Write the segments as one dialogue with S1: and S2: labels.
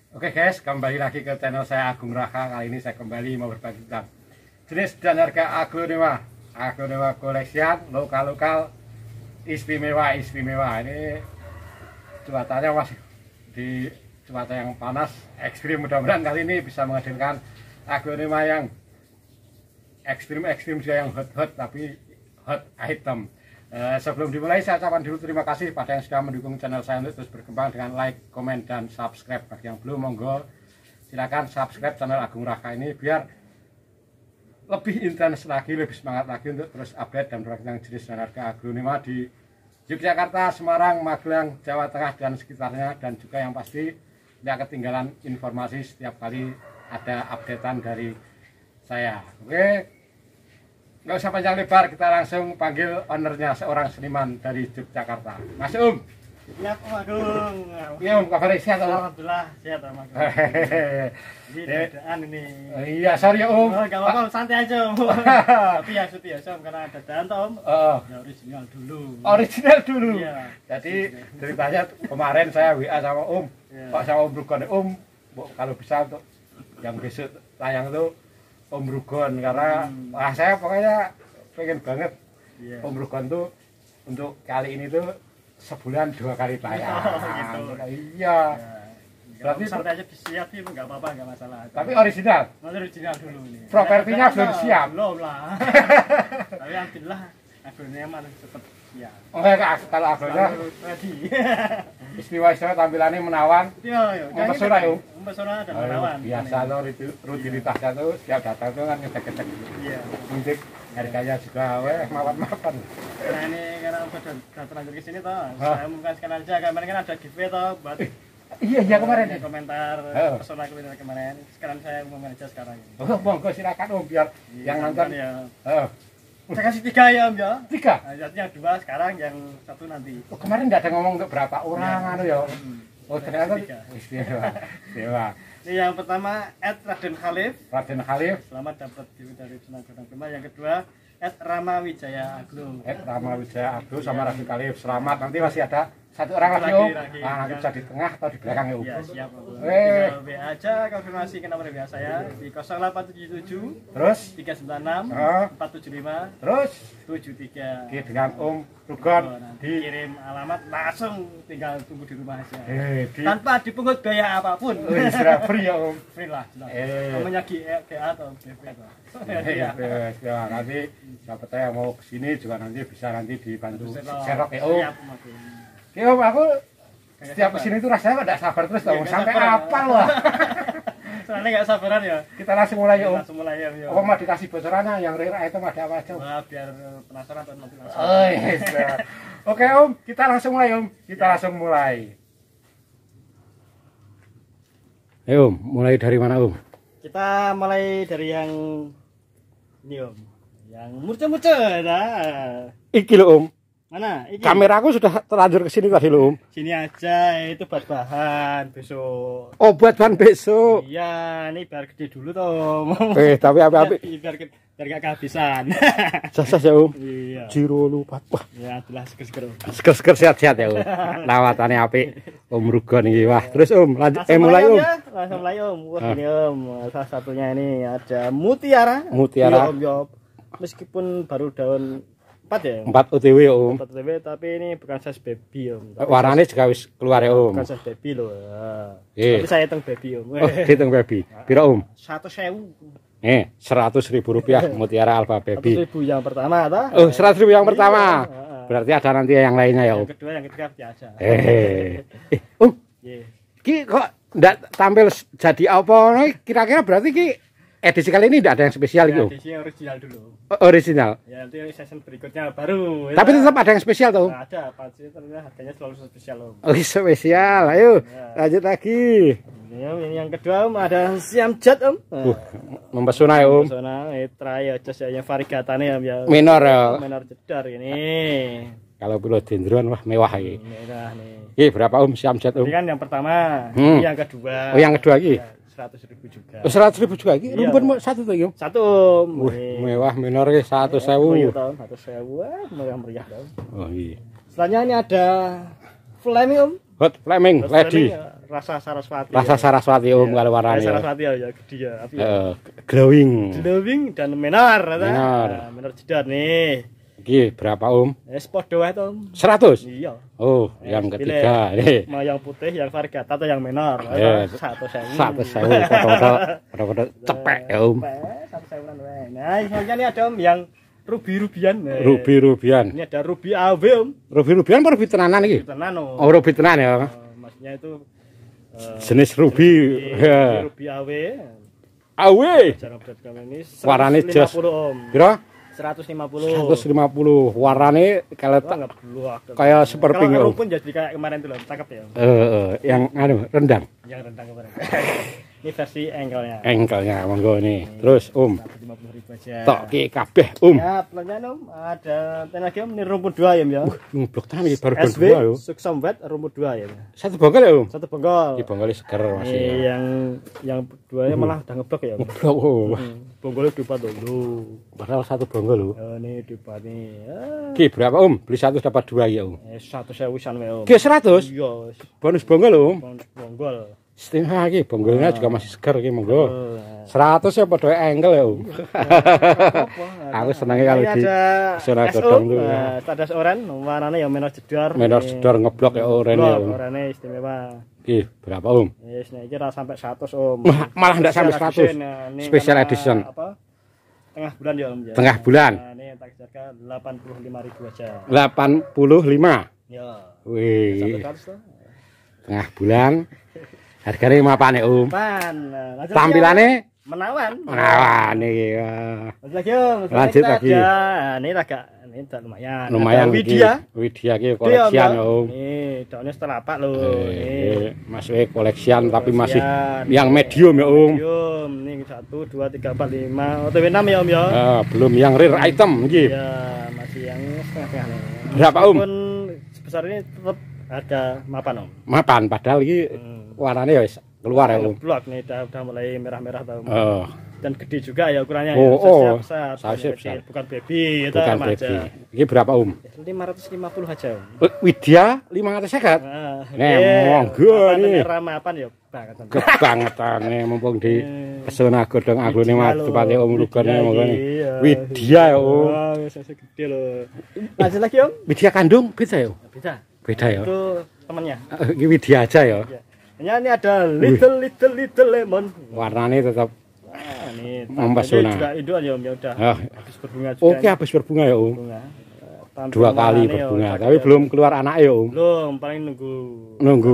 S1: Oke guys, kembali lagi ke channel saya Agung Raka. Kali ini saya kembali mau berbagi tentang jenis dan harga aglonema koleksian lokal istimewa. Ini cuacanya masih di cuaca yang panas ekstrim. Mudah-mudahan kali ini bisa menghadirkan aglonema yang ekstrim juga, yang hot tapi hot item. Sebelum dimulai saya ucapkan dulu terima kasih pada yang sudah mendukung channel saya untuk terus berkembang dengan like, komen, dan subscribe. Bagi yang belum, monggo silakan subscribe channel Agung Raka ini biar lebih intens lagi, lebih semangat lagi untuk terus update dan berbagi tentang jenis dan harga aglonema di Yogyakarta, Semarang, Magelang, Jawa Tengah dan sekitarnya, dan juga yang pasti tidak ketinggalan informasi setiap kali ada updatean dari saya. Oke, nggak usah panjang lebar, kita langsung panggil ownernya, seorang seniman dari Yogyakarta. Mas
S2: Ya, Om Agung.
S1: Iya, kabar sehat?
S2: Alhamdulillah sehat, Om Agung. Ini dadaan ini.
S1: Iya, sorry ya Om.
S2: Oh, enggak apa-apa, santai aja Om. Tapi ya suti ya, Om, karena dadaan toh Om. Ya original dulu.
S1: Original dulu.
S2: Iya.
S1: Jadi ceritanya kemarin saya WA sama Om.
S2: Iya.
S1: Pak sama Om Rugon, kalau bisa untuk yang besok tayang itu Om Rugon, karena saya pokoknya pengen banget.
S2: Iya.
S1: Om Rugon tuh untuk kali ini tuh sebulan 2 kali tayang.
S2: Oh, gitu.
S1: Iya.
S2: Ya,
S1: Berarti
S2: santai aja siap sih, enggak apa-apa, enggak masalah.
S1: tapi original.
S2: Masih original dulu ini.
S1: Propertinya belum siap.
S2: Belum lah. Tapi alhamdulillah aglonema tetap siap.
S1: Oh ya, kalau aglonema
S2: Ready.
S1: istimewa tampilannya menawan.
S2: Iya,
S1: Mempesona ya, Om?
S2: Mempesona dan menawan.
S1: Biasa loh, rutinitasnya tuh setiap datang tuh kan ngecek-ngecek.
S2: Iya.
S1: Ngecek harganya juga mapan-mapan.
S2: Nah ini karena udah terlanjur ke sini toh, saya umumkan sekalian aja. Kemarin kan ada giveaway toh buat
S1: Iya kemarin
S2: di komentar personal kemarin. Sekarang saya umumkan aja sekarang.
S1: Oh, monggo silakan Om, biar yang nonton
S2: ya.
S1: Oh.
S2: Saya kasih 3 ya Om ya.
S1: 3?
S2: Nah, yang 2 sekarang, yang 1 nanti.
S1: Oh, kemarin nggak ada ngomong untuk berapa orang anu ya. Oh, ternyata istimewa.
S2: Ini yang pertama Raden Khalif.
S1: Raden Khalif.
S2: Selamat dapat giveaway dari Senang Prima. Yang kedua Rama Wijaya Aglo.
S1: Rama Wijaya Aglo sama Raden Khalif. Selamat. Nanti masih ada 1 orang lagi Om. Nah, nanti bisa di tengah atau di belakang ya Om.
S2: Iya, siap Om. Tinggal WA aja, konfirmasi ke nomor WA saya di 0877
S1: terus
S2: 396
S1: Oh.
S2: 475
S1: terus
S2: 73.
S1: Oke, dengan Om Rugon di
S2: Kirim alamat, langsung tinggal tunggu di rumah aja.
S1: di
S2: Tanpa dipungut biaya apapun.
S1: sudah free ya Om.
S2: Free lah, jelas.
S1: Eh.
S2: Namanya GA atau BP toh. Iya.
S1: Ya, nanti siapa tahu yang mau kesini juga nanti bisa dibantu
S2: Serok.
S1: serok ya Om.
S2: Siap, Om Agung.
S1: Ya Om, aku setiap kesini tuh rasanya nggak sabar terus
S2: Iya,
S1: Om.
S2: nggak
S1: Sampai
S2: sabar.
S1: apa loh?
S2: Soalnya nggak sabaran ya.
S1: Kita langsung mulai ya Om.
S2: Langsung mulai ya.
S1: Apa mau dikasih bocorannya yang rare item ada apa aja?
S2: Wah, biar penasaran tuh nanti langsung.
S1: Oh yes. Oke Om, kita langsung mulai Om. Kita langsung mulai. Ayo Om, mulai dari mana Om?
S2: Kita mulai dari yang ini Om, yang murca-murca. Nah,
S1: Iki loh Om.
S2: mana? Iki.
S1: Kameraku sudah terlanjur ke sini tadi loh Om.
S2: Sini aja, itu buat bahan besok.
S1: Oh, buat bahan besok.
S2: Iya, ini biar gede dulu toh.
S1: Tapi api-api.
S2: Biar gak kehabisan.
S1: Sukses ya Om.
S2: Iya.
S1: Jiro lupa. Wah,
S2: Ya, jelas seger-seger.
S1: seger-seger sehat-sehat ya Om. Lawatannya apik. Om Rugon ini. Wah, terus Om, lanjut mulai Om.
S2: Ya. Langsung mulai Om. Wah, ini Om, salah satunya ini ada mutiara.
S1: Mutiara.
S2: Iya, Om, ya. Meskipun baru daun 4 ya.
S1: 4 OTW ya Om.
S2: 4 TW, tapi ini bukan size baby Om. Tapi
S1: Warnanya juga wis keluar ya Om.
S2: bukan size baby loh. Ya.
S1: Iya.
S2: Tapi saya hitung baby Om.
S1: Oh, hitung baby. Piro Om?
S2: 100.000.
S1: 100.000 rupiah Mutiara Alpha Baby.
S2: 100.000 yang pertama toh.
S1: Oh, 100.000 yang pertama.
S2: Iya.
S1: Berarti ada nanti yang lainnya ya Om.
S2: Yang kedua, yang ketiga biasa.
S1: Om,
S2: Iya.
S1: ki kok ndak tampil jadi apa? Kira-kira berarti ki edisi kali ini tidak ada yang spesial
S2: Ya,
S1: gitu.
S2: edisi original dulu.
S1: Original.
S2: Ya, nanti season berikutnya baru. Ya.
S1: Tapi tetap ada yang spesial tuh.
S2: Nah, ada pasti ternyata harganya selalu spesial Om.
S1: Oh, spesial. Ayo,
S2: Ya.
S1: lanjut lagi.
S2: Ini yang kedua Om, ada Siam Jet Om.
S1: Mempesona ya Om.
S2: Pesona, try aja saya yang varigatane Om ya.
S1: Minor ya.
S2: Minor jedar ini.
S1: Kalau philodendron wah mewah iki.
S2: Merah nih.
S1: Iki berapa Om Siamjet Om?
S2: Ini kan yang pertama,
S1: Hmm.
S2: ini yang kedua.
S1: Oh, yang kedua lagi.
S2: Ya, 100.000 juga.
S1: Oh, 100.000 juga iki.
S2: Iya.
S1: Rumpun satu tuh Om.
S2: Satu Om.
S1: Wih, mewah minor iki
S2: Oh,
S1: 100.000.
S2: iya tahun 100.000. Wah, meriah-meriah Om.
S1: Oh iya.
S2: Selanjutnya ini ada Flaming Om.
S1: Hot Flaming
S2: Hot
S1: Lady.
S2: Flaming, ya. rasa Saraswati.
S1: Rasa Saraswati Om kalau warnanya.
S2: Saraswati ya gede ya.
S1: Glowing.
S2: Glowing dan menor. Menor jedar nih.
S1: Iki berapa Om?
S2: Podo wae to.
S1: 100.
S2: Iya.
S1: Oh, yang ketiga.
S2: Mau yang putih, yang variegata atau yang menor.
S1: 100.000. 100.000 foto-foto cepek ya Om.
S2: 100.000-an wae. Nah, ini ada Om yang rubi-rubian.
S1: Rubi-rubian.
S2: Ini ada rubi AW Om.
S1: Rubi-rubian apa rubi tenanan iki?
S2: Tenan Om.
S1: Oh, rubi tenan ya.
S2: Maksudnya itu
S1: jenis rubi.
S2: Rubi AW.
S1: AW.
S2: Cara berat kami ini
S1: warnane jos.
S2: Om.
S1: Piro?
S2: 150.
S1: 150. Warnane kalau kayak super pink.
S2: Kalau pun jadi kayak kemarin itu loh, cakep ya.
S1: Yang rendang.
S2: Yang rendang kemarin. Ini versi engkelnya.
S1: Engkelnya monggo nih. Terus
S2: 150.000 aja.
S1: Tok ki kabeh
S2: Ya, pelannya Om, ada lagi Om, ini rumput 2 ya.
S1: Ngeblok tenan iki baru 2 yo.
S2: Suksomwet rumput 2 ya.
S1: Satu bongkol ya, Om?
S2: Satu bongkol.
S1: Iki bongkole seger masih.
S2: Yang duanya malah udah ngeblok ya.
S1: Ngeblok. Oh.
S2: Bongkolnya dipat dulu.
S1: Padahal satu bongkol lho.
S2: Ini dipat nih.
S1: Ki berapa Om? Beli 1 dapat 2 ya Om.
S2: 100.000-an wae Om.
S1: Ki 100?
S2: Iya.
S1: Bonus bongkol lho Om.
S2: Bonggol.
S1: Setengah iki bongkolnya juga masih seger iki monggo. 100 ya padha engkel ya Om. Aku senenge kalau di zona godhong tuh.
S2: Tadas oren warnane ya menor jedar.
S1: Menor jedar ngeblok ya oren ya Om.
S2: Warnane istimewa.
S1: Ki berapa Om?
S2: Wis nek iki ra sampai 100 Om.
S1: Malah ndak sampai 100. Special edition.
S2: Apa? Tengah bulan ya Om ya.
S1: Tengah bulan.
S2: Nah, ini tak harga 85.000 aja.
S1: 85.
S2: Ya.
S1: Wih. Tengah bulan. Harganya mapane Om? Tampilannya
S2: menawan.
S1: Menawan iki. Lanjut lagi.
S2: Ini agak ini lumayan.
S1: Lumayan
S2: Widya.
S1: Widya iki koleksian Om.
S2: Nih, daunnya setelapak lho.
S1: Masuknya koleksian tapi masih yang medium ya Om.
S2: Medium. Nih 1 2 3 4 5. OTW 6 ya Om ya.
S1: Belum yang rare item iki.
S2: Ya, masih yang setengah-setengah nih.
S1: Berapa Om?
S2: Walaupun sebesar ini tetap harga mapan Om.
S1: Mapan padahal iki warnanya ya keluar ya Om.
S2: Blok nih udah mulai merah-merah tau. Dan gede juga ya ukurannya
S1: ya.
S2: Besar.
S1: Besar.
S2: Bukan baby itu
S1: bukan baby. Ini berapa Om?
S2: 550 aja Om.
S1: Widya 550. Nih monggo nih.
S2: Ramapan ya banget.
S1: Kebangetan nih mumpung di pesona godhong agune matepate Om Lugone monggo nih. Widya ya Om.
S2: Wah, gede loh. Lanjut lagi Om.
S1: Widya kandung beda ya? Beda ya.
S2: Itu temannya.
S1: Ini Widya aja ya.
S2: Ini ada little lemon.
S1: Warnanya tetap
S2: ini
S1: mempesona.
S2: Juga induan ya Om ya udah. Habis berbunga juga.
S1: Oke, habis berbunga ya Om. 2 kali berbunga, tapi belum keluar anak ya Om.
S2: Belum, paling
S1: nunggu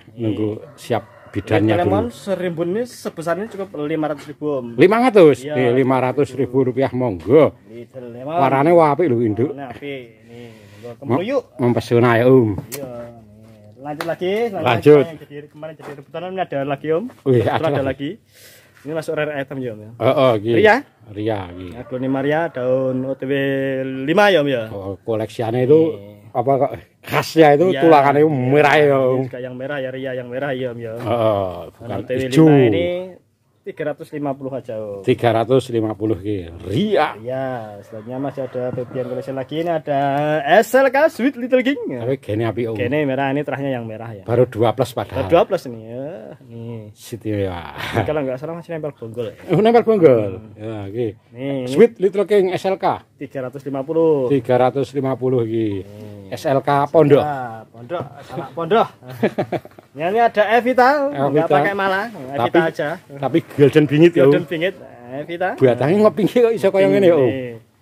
S1: siap bidannya dulu.
S2: Lemon serimbun ini sebesar ini cukup 500.000 Om.
S1: 500? Iya, 500.000 rupiah monggo. Warnanya apik lho induk.
S2: Warnanya apik. Nih, kemruyuk.
S1: Mempesona ya Om.
S2: Iya. Lanjut lagi. Kemarin jadi rebutan ini ada lagi Om.
S1: Wih, ada
S2: lagi. Ini masuk rare item ya Om ya. Ria iki. Aglonemaria daun OTW 5 ya Om ya.
S1: Koleksiannya itu apa kok khasnya itu tulangannya merah ya Om.
S2: Yang merah ya Ria yang merah ya Om ya.
S1: Bukan
S2: OTW
S1: hijau.
S2: 5 ini 350 aja Om.
S1: 350 ki. Ria.
S2: Ya, selanjutnya masih ada bagian koleksi lagi. Ini ada SLK Sweet Little King.
S1: Tapi gene apik Om.
S2: Gene merah, ini terahnya yang merah ya.
S1: Baru 2 plus padahal.
S2: 2 plus ini ya. Nih.
S1: Istimewa.
S2: Kalau enggak salah masih nempel bonggol ya.
S1: Nempel bonggol. Ya, iki.
S2: Nih,
S1: Sweet Little King SLK
S2: 350.
S1: 350 iki. SLK Pondok.
S2: Pondok, salah Pondok. Ini ada Evita, enggak pakai malah, Evita aja.
S1: Tapi golden bingit ya.
S2: Golden bingit, Evita.
S1: Batangnya ngepinggi kok iso kaya ngene ya Om.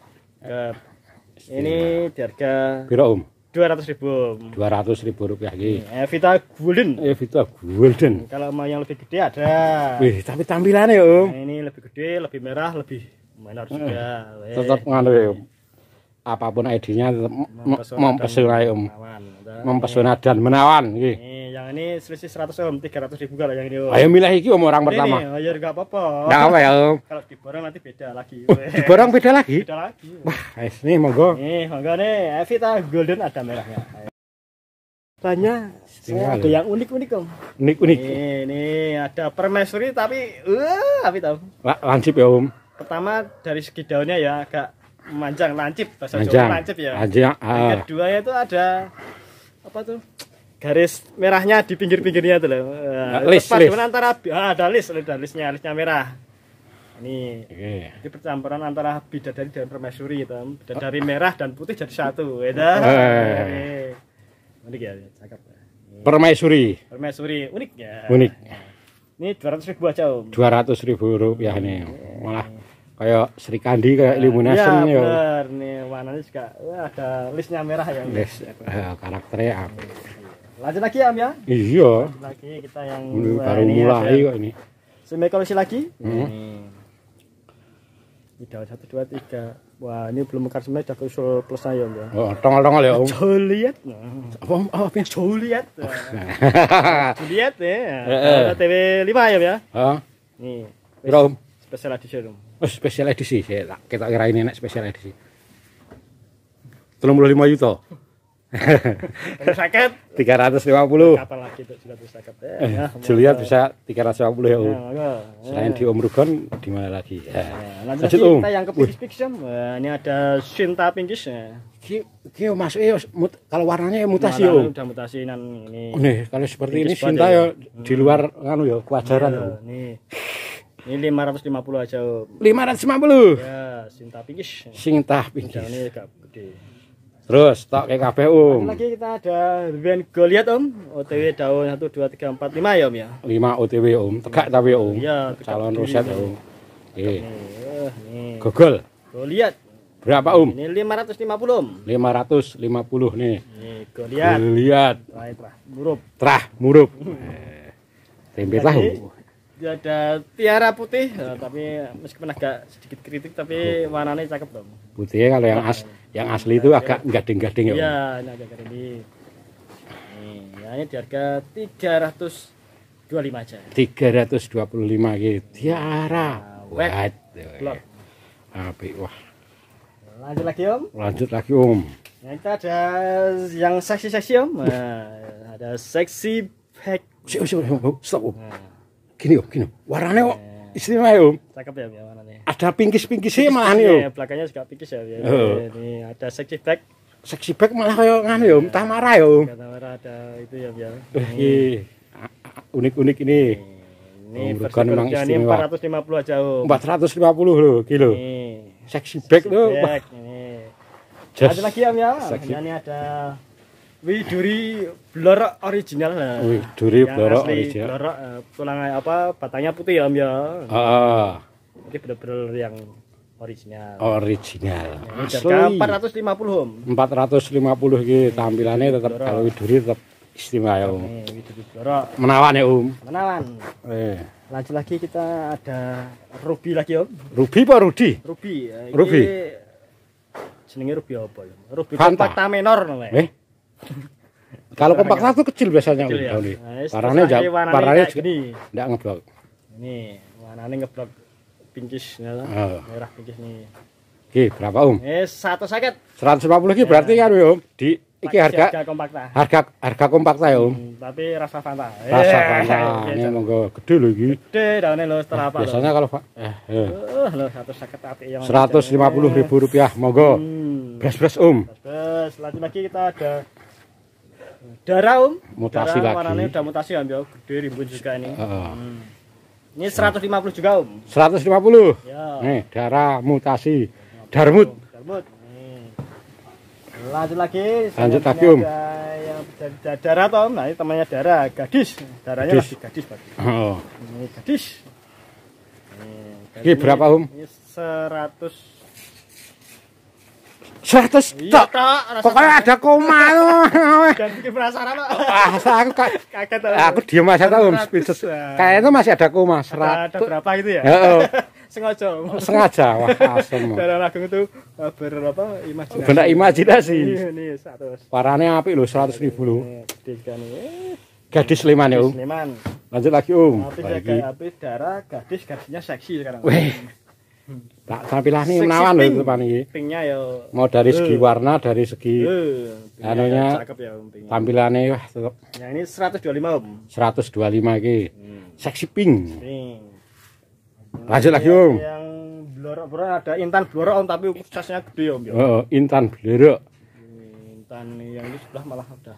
S2: Ini di harga
S1: piro Om?
S2: 200.000.
S1: 200.000 rupiah iki.
S2: Evita Golden.
S1: Evita Golden.
S2: Kalau mau yang lebih gede ada.
S1: Wih, tapi tampilannya ya Om.
S2: Ini lebih gede, lebih merah, lebih menor juga.
S1: Tetap nganu ya Om. Apapun ID-nya tetap mempesona ya Om. Mempesona dan menawan iki.
S2: Yang ini selisih 100 Om, 300.000 kalau yang ini Om.
S1: Ayo milih iki Om orang pertama.
S2: Ini ya enggak apa-apa.
S1: Enggak apa ya Om.
S2: Kalau diborong nanti beda lagi.
S1: Diborong beda lagi?
S2: Beda lagi.
S1: Wah, ini monggo.
S2: Nih, monggo nih, Evita Golden ada merahnya. Banyak ada yang unik-unik Om.
S1: Unik-unik.
S2: Ini ada permaisuri tapi Evita Om.
S1: Lancip ya Om.
S2: Pertama dari segi daunnya ya agak memanjang, lancip, bahasa
S1: Jawa
S2: lancip ya.
S1: Yang
S2: keduanya itu ada apa tuh? garis merahnya di pinggir-pinggirnya tuh loh. Paduan antara ada listnya merah. Ini percampuran antara bidadari dan permaisuri gitu. Bidadari merah dan putih jadi satu. Unik ya, cakep.
S1: Permaisuri
S2: unik ya.
S1: Unik.
S2: Ini 200.000 aja Om.
S1: 200.000 rupiah nih. Malah kayak Sri Kandi kayak Limunasem ya.
S2: Bener nih warnanya juga ada listnya merah ya.
S1: List karakternya apa?
S2: Lanjut lagi Om ya.
S1: Iya.
S2: Lanjut lagi kita yang
S1: baru mulai kok ini.
S2: Semekolosi lagi. Ini daun 1 2 3. Wah, ini belum mekar semuanya udah keusul plus ayo ya.
S1: Oh, tongol-tongol ya Om.
S2: Joliet.
S1: Apa
S2: Joliet. Joliet ya. TV 5 ya.
S1: Heeh.
S2: Nih.
S1: Piro Om?
S2: Special edition Om.
S1: Oh, special edisi. Kita kira ini nek special edisi. 35 juta.
S2: Sakit
S1: 350.
S2: kapan lagi itu juga bisa sakit
S1: Juliet bisa 350 ya Om. Selain di Om Rugon di mana lagi?
S2: Lanjut Om. Kita yang ke pinkish Om. Ini ada Sinta pinkish ya.
S1: Ki masuknya kalau warnanya mutasi ya Om.
S2: Udah mutasi nan ini.
S1: Nih, kalau seperti ini Sinta ya di luar anu ya kewajaran ya.
S2: Ini 550 aja Om.
S1: 550.
S2: Ya, Sinta pinkish.
S1: Sinta pinkish.
S2: Ini agak gede.
S1: Terus stok kabeh Om.
S2: Lagi kita ada Ruben Goliat Om. OTW daun 1 2 3 4 5 ya Om ya.
S1: 5 OTW Om. Tegak tapi Om.
S2: Iya,
S1: calon roset Om. Nggih.
S2: Nih.
S1: Gogol.
S2: Goliat.
S1: Berapa Om?
S2: Ini 550 Om.
S1: 550 nih.
S2: Nih, Goliat.
S1: Goliat. Trah murup. Tempe tahu.
S2: Dia ada tiara putih, tapi meskipun agak sedikit kritik tapi warnanya cakep dong.
S1: Putihnya kalau yang asli itu agak gading-gading ya.
S2: Iya, ini agak gading. Nih, ya ini di harga 325 aja.
S1: 325 gitu. Tiara.
S2: Wet.
S1: Apik wah.
S2: Lanjut lagi Om.
S1: Lanjut lagi Om.
S2: Nah, kita ada yang seksi-seksi Om. Nah, ada seksi back.
S1: Stop Om. Gini Om, gini. Warnanya kok istimewa ya Om.
S2: Cakep ya warnanya.
S1: Ada pinkis-pinkisnya malah nih Om.
S2: Belakangnya juga pinkis ya. Ini ada seksi back.
S1: Seksi back malah kayak nganu ya Om. Tamara ya Om.
S2: Tamara ada itu ya.
S1: Unik-unik ini.
S2: Ini versi ini 450 aja Om.
S1: 450 loh kilo. Seksi back loh.
S2: Ada lagi Om ya. Ini ada Widuri blorok original lah.
S1: Widuri blorok original.
S2: Blorok tulang apa batangnya putih ya Om ya. Ini benar-benar yang original.
S1: Original.
S2: Ini harga 450 Om.
S1: 450 iki tampilannya tetap kalau Widuri tetap istimewa ya Om.
S2: Widuri blorok.
S1: Menawan ya Om.
S2: Menawan. Lanjut lagi kita ada Ruby lagi Om.
S1: Ruby apa Rudi?
S2: Ruby.
S1: Ruby.
S2: Jenenge Ruby apa ya? Ruby kompakta menor namanya.
S1: Kalau kompakta itu kecil biasanya
S2: kecil, ya?
S1: Warnanya juga enggak ngeblok.
S2: Ini warnanya ngeblok pinkish merah pinkish nih.
S1: Oke, berapa Om?
S2: 150.
S1: 150 iki berarti kan Om di iki harga
S2: kompakta.
S1: Harga kompakta ya Om.
S2: Tapi rasa Fanta.
S1: Rasa Fanta. Ini monggo gede lho iki.
S2: Gede daunnya lho terapa.
S1: Biasanya kalau
S2: lho 150 api yang
S1: 150.000 rupiah monggo. Bres-bres Om.
S2: Terus lanjut lagi kita ada darah Om.
S1: Mutasi
S2: darah,
S1: lagi.
S2: Warnanya udah mutasi ya, gede rimbun juga ini. Ini 150 juga Om.
S1: 150.
S2: Ya.
S1: Nih, darah mutasi. Darmut.
S2: Nih. Lanjut lagi
S1: Om.
S2: Yang darah Om. Nah, ini temannya darah, gadis. Darahnya lagi gadis Pak. Ini gadis.
S1: Ini berapa Om?
S2: Ini 100.
S1: 100
S2: iya,
S1: tok. Pokoknya ada koma.
S2: Dan bikin penasaran Pak.
S1: Aku kaget. Aku diam aja Om. Kayaknya masih ada koma 100.
S2: Ada berapa gitu ya? Sengaja. Wah, asem. Darah Agung itu berapa imajinasi.
S1: Benar imajinasi.
S2: Ini 100.
S1: Warnanya apik lho 100.000 lho.
S2: Tiga nih.
S1: Gadis Sleman ya Om.
S2: Sleman.
S1: Lanjut lagi Om.
S2: Tapi darah gadisnya seksi sekarang.
S1: Tak tampilannya menawan lho depan iki.
S2: Pinknya ya.
S1: Mau dari segi warna, dari segi anunya
S2: cakep ya Om.
S1: Tampilannya wah tetep.
S2: Yang ini 125 Om.
S1: 125 iki. Seksi pink. Lanjut lagi Om.
S2: Yang blorok-blorok ada Intan blorok Om tapi size-nya gede Om ya.
S1: Intan blorok.
S2: Intan yang ini sebelah malah udah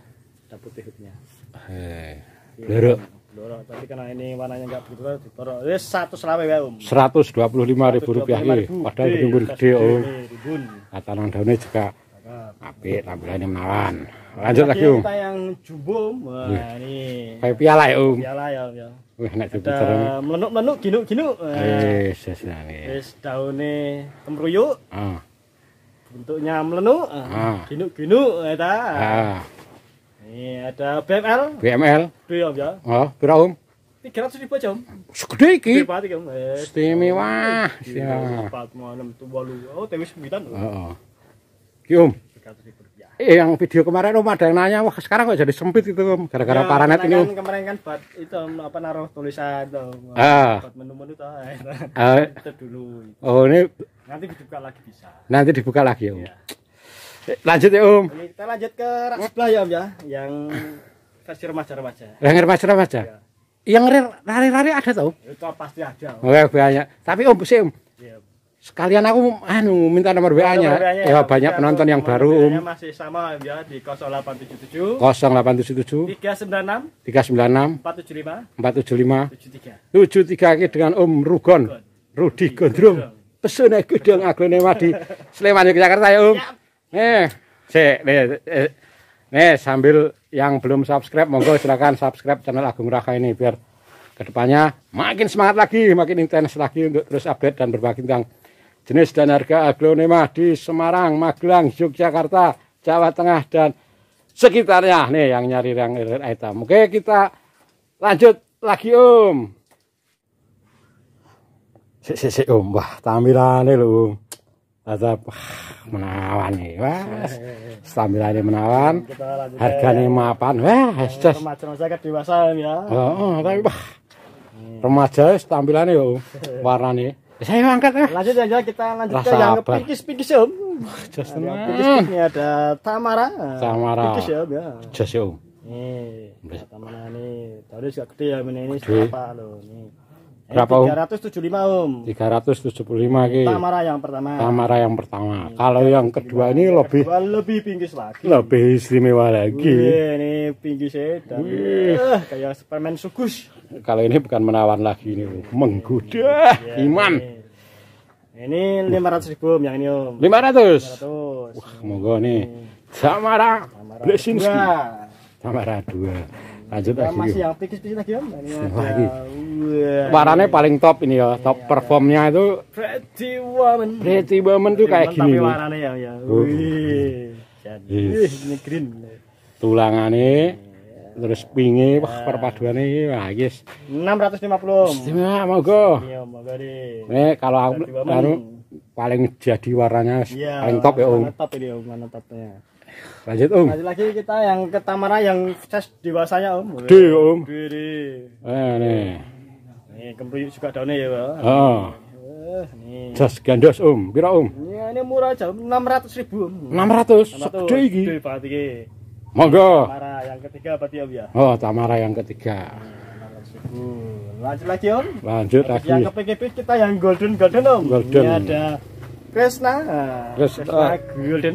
S2: ada putih-putihnya.
S1: Blorok.
S2: Blorok, tapi karena ini warnanya enggak begitu kan ditorok. Wis 100 lawe wae, Om.
S1: Rp125.000 iki. Padahal gedung gede, Om.
S2: Ribun.
S1: Kata nang daune juga apik, tampilannya menawan. Lanjut lagi, Om.
S2: Kita yang jumbo, Om. Wah, ini
S1: kayak piala ya, Om.
S2: piala ya, Om ya.
S1: Wih, nek diputer.
S2: Melenuk-melenuk ginuk-ginuk. Wis daune temruyuk. Bentuknya melenuk. Ginuk-ginuk eta. Ini ada BML. Iya, Om ya.
S1: Oh, pira, Om?
S2: 300.000 aja, Om.
S1: Segede iki.
S2: Berapa iki, Om?
S1: Istimewa.
S2: 4, 6, 8. Oh, TW 9.
S1: Heeh. Ki, Om.
S2: 300.000 rupiah.
S1: Yang video kemarin Om ada yang nanya, wah sekarang kok jadi sempit itu, Om, gara-gara paranet ini, Om.
S2: Kemarin kan buat itu apa naruh tulisan tuh. Buat menu-menu tuh. Itu dulu.
S1: Oh, ini
S2: nanti dibuka lagi bisa.
S1: Nanti dibuka lagi, Om. Ya. Lanjut ya, Om.
S2: Ini kita lanjut ke rak sebelah ya, Om ya, yang versi remaja-remaja.
S1: Yang remaja-remaja. Ya. Yang rari-rari ada tau?
S2: Itu pasti ada.
S1: Oh, banyak. Tapi Om, sih, Om.
S2: Iya.
S1: Sekalian aku minta nomor WA-nya. Ya, banyak penonton yang baru, Om.
S2: Masih sama ya di 0877
S1: 0877
S2: 396
S1: 475
S2: 475
S1: 73 iki dengan Om Rugon. Rudi Gondrong. Pesona Gedung Aglonema di Sleman Yogyakarta ya, Om. Nih, sambil yang belum subscribe, monggo silakan subscribe channel Agung Raka ini biar kedepannya makin semangat lagi, makin intens lagi untuk terus update dan berbagi tentang jenis dan harga aglonema di Semarang, Magelang, Yogyakarta, Jawa Tengah dan sekitarnya. Nih yang nyari yang item. Oke, kita lanjut lagi, Om. Om, wah tampilannya lho, Om. Tetap menawan nih, wah tampilannya menawan, harganya mapan, wah
S2: remaja kan dewasa ya.
S1: Tapi wah remaja tampilannya yo, warnanya. Saya angkat ya.
S2: Lanjut aja, kita lanjut ke yang pinkis-pinkis, Om. Pinkis-pinkis ada Tamara. Pinkis ya, Om ya.
S1: Jas ya, Om.
S2: Nih, Tamara nih, tadi juga gede ya, ini berapa loh nih.
S1: Berapa, Om?
S2: 375, Om.
S1: 375 ki.
S2: Tamara yang pertama.
S1: Tamara yang pertama. Kalau yang kedua ini
S2: lebih pinggis lagi.
S1: Lebih istimewa lagi.
S2: Ini pinggis kayak Superman sugus.
S1: Kalau ini bukan menawan lagi, ini menggoda iman.
S2: Ini 500.000, Om, yang ini, Om.
S1: 500. Wah, monggo nih. Tamara Blesinski. Tamara 2. Lanjut lagi.
S2: Masih yang pikis-pikis lagi, Om. Ini
S1: lagi. Warnanya paling top ini ya, top performnya itu
S2: Pretty Woman.
S1: Pretty Woman tuh kayak gini.
S2: Tapi warnanya ya. Wih. Ini green.
S1: Tulangannya terus pinge, wah perpaduannya wah guys.
S2: 650.
S1: Istimewa, monggo.
S2: Iya, monggo deh.
S1: Nih kalau aku paling jadi warnanya paling top ya, Om.
S2: Top ini, Om, mana topnya.
S1: Lanjut, Om.
S2: Lanjut lagi kita yang ke Tamara yang size dewasanya, Om.
S1: Gede, Om.
S2: Gede.
S1: Nih.
S2: Nih, kemruyuk juga daunnya ya, Pak.
S1: Nih. Jas gandos, Om. Pira, Om?
S2: Ini murah aja, 600.000.
S1: 600. Segede iki.
S2: Gede banget iki.
S1: Monggo.
S2: Tamara yang ketiga berarti, Om ya.
S1: Oh, Tamara yang ketiga.
S2: 600.000. Lanjut lagi, Om.
S1: Lanjut lagi.
S2: Yang ke PGP kita yang golden, Om.
S1: Golden.
S2: Ini ada Kresna. Kresna golden.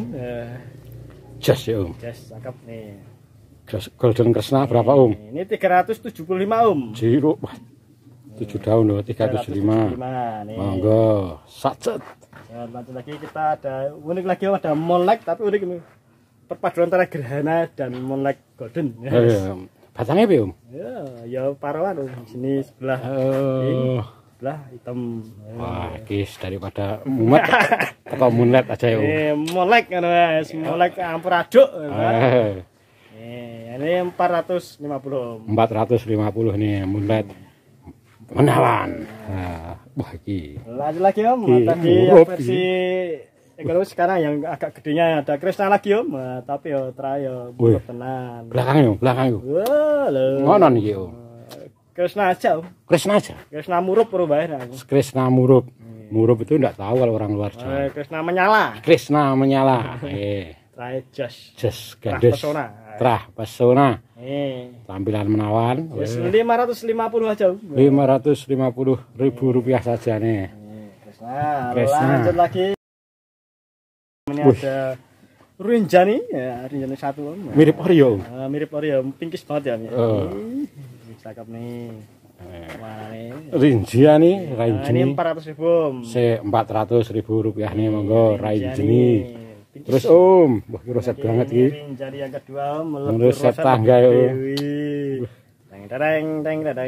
S1: Jas ya, Om.
S2: Jas cakep nih.
S1: Golden Kresna berapa, Om?
S2: Ini 375, Om.
S1: Jiro. Wah. 7 daun loh, 375.
S2: Nih.
S1: Monggo, sacet.
S2: Ya, lanjut lagi kita ada unik lagi, Om, ada Moonlight tapi unik ini. Perpaduan antara gerhana dan Moonlight golden.
S1: Batangnya apa, Om?
S2: Ya parawan, Om. Sini sebelah. Sebelah hitam.
S1: Wah, guys, daripada mumet atau Moonlight aja ya, Om.
S2: Moonlight kan, Mas. Moonlight campur aduk. Ini 450, Om.
S1: 450 nih Moonlight. Menawan. Wah, iki.
S2: Lanjut lagi, Om. Tadi yang versi kalau sekarang yang agak gedenya ada Kresna lagi, Om. Tapi ya terakhir tenan.
S1: Belakang yo, belakang yo.
S2: Wah, lho.
S1: Ngono iki, Om.
S2: Kresna aja, Om.
S1: Kresna aja.
S2: Kresna murup perubahan.
S1: Kresna murup. Murup itu enggak tahu kalau orang luar Jawa.
S2: Kresna menyala.
S1: Kresna menyala.
S2: Terakhir
S1: jas gandes. Trah pesona. Tampilan menawan.
S2: 550 aja.
S1: 550.000 rupiah saja nih.
S2: Kresna. Lanjut lagi. Ini ada Rinjani ya, Rinjani satu Om.
S1: Mirip Oreo.
S2: Mirip Oreo, pinkis banget ya. Cakep nih.
S1: Rinjani,
S2: Ini 400.000 Om.
S1: 400.000 rupiah nih monggo Rinjani. Terus Om, wah roset banget iki.
S2: Rinjani yang kedua Om,
S1: roset tangga ya Om.
S2: Teng.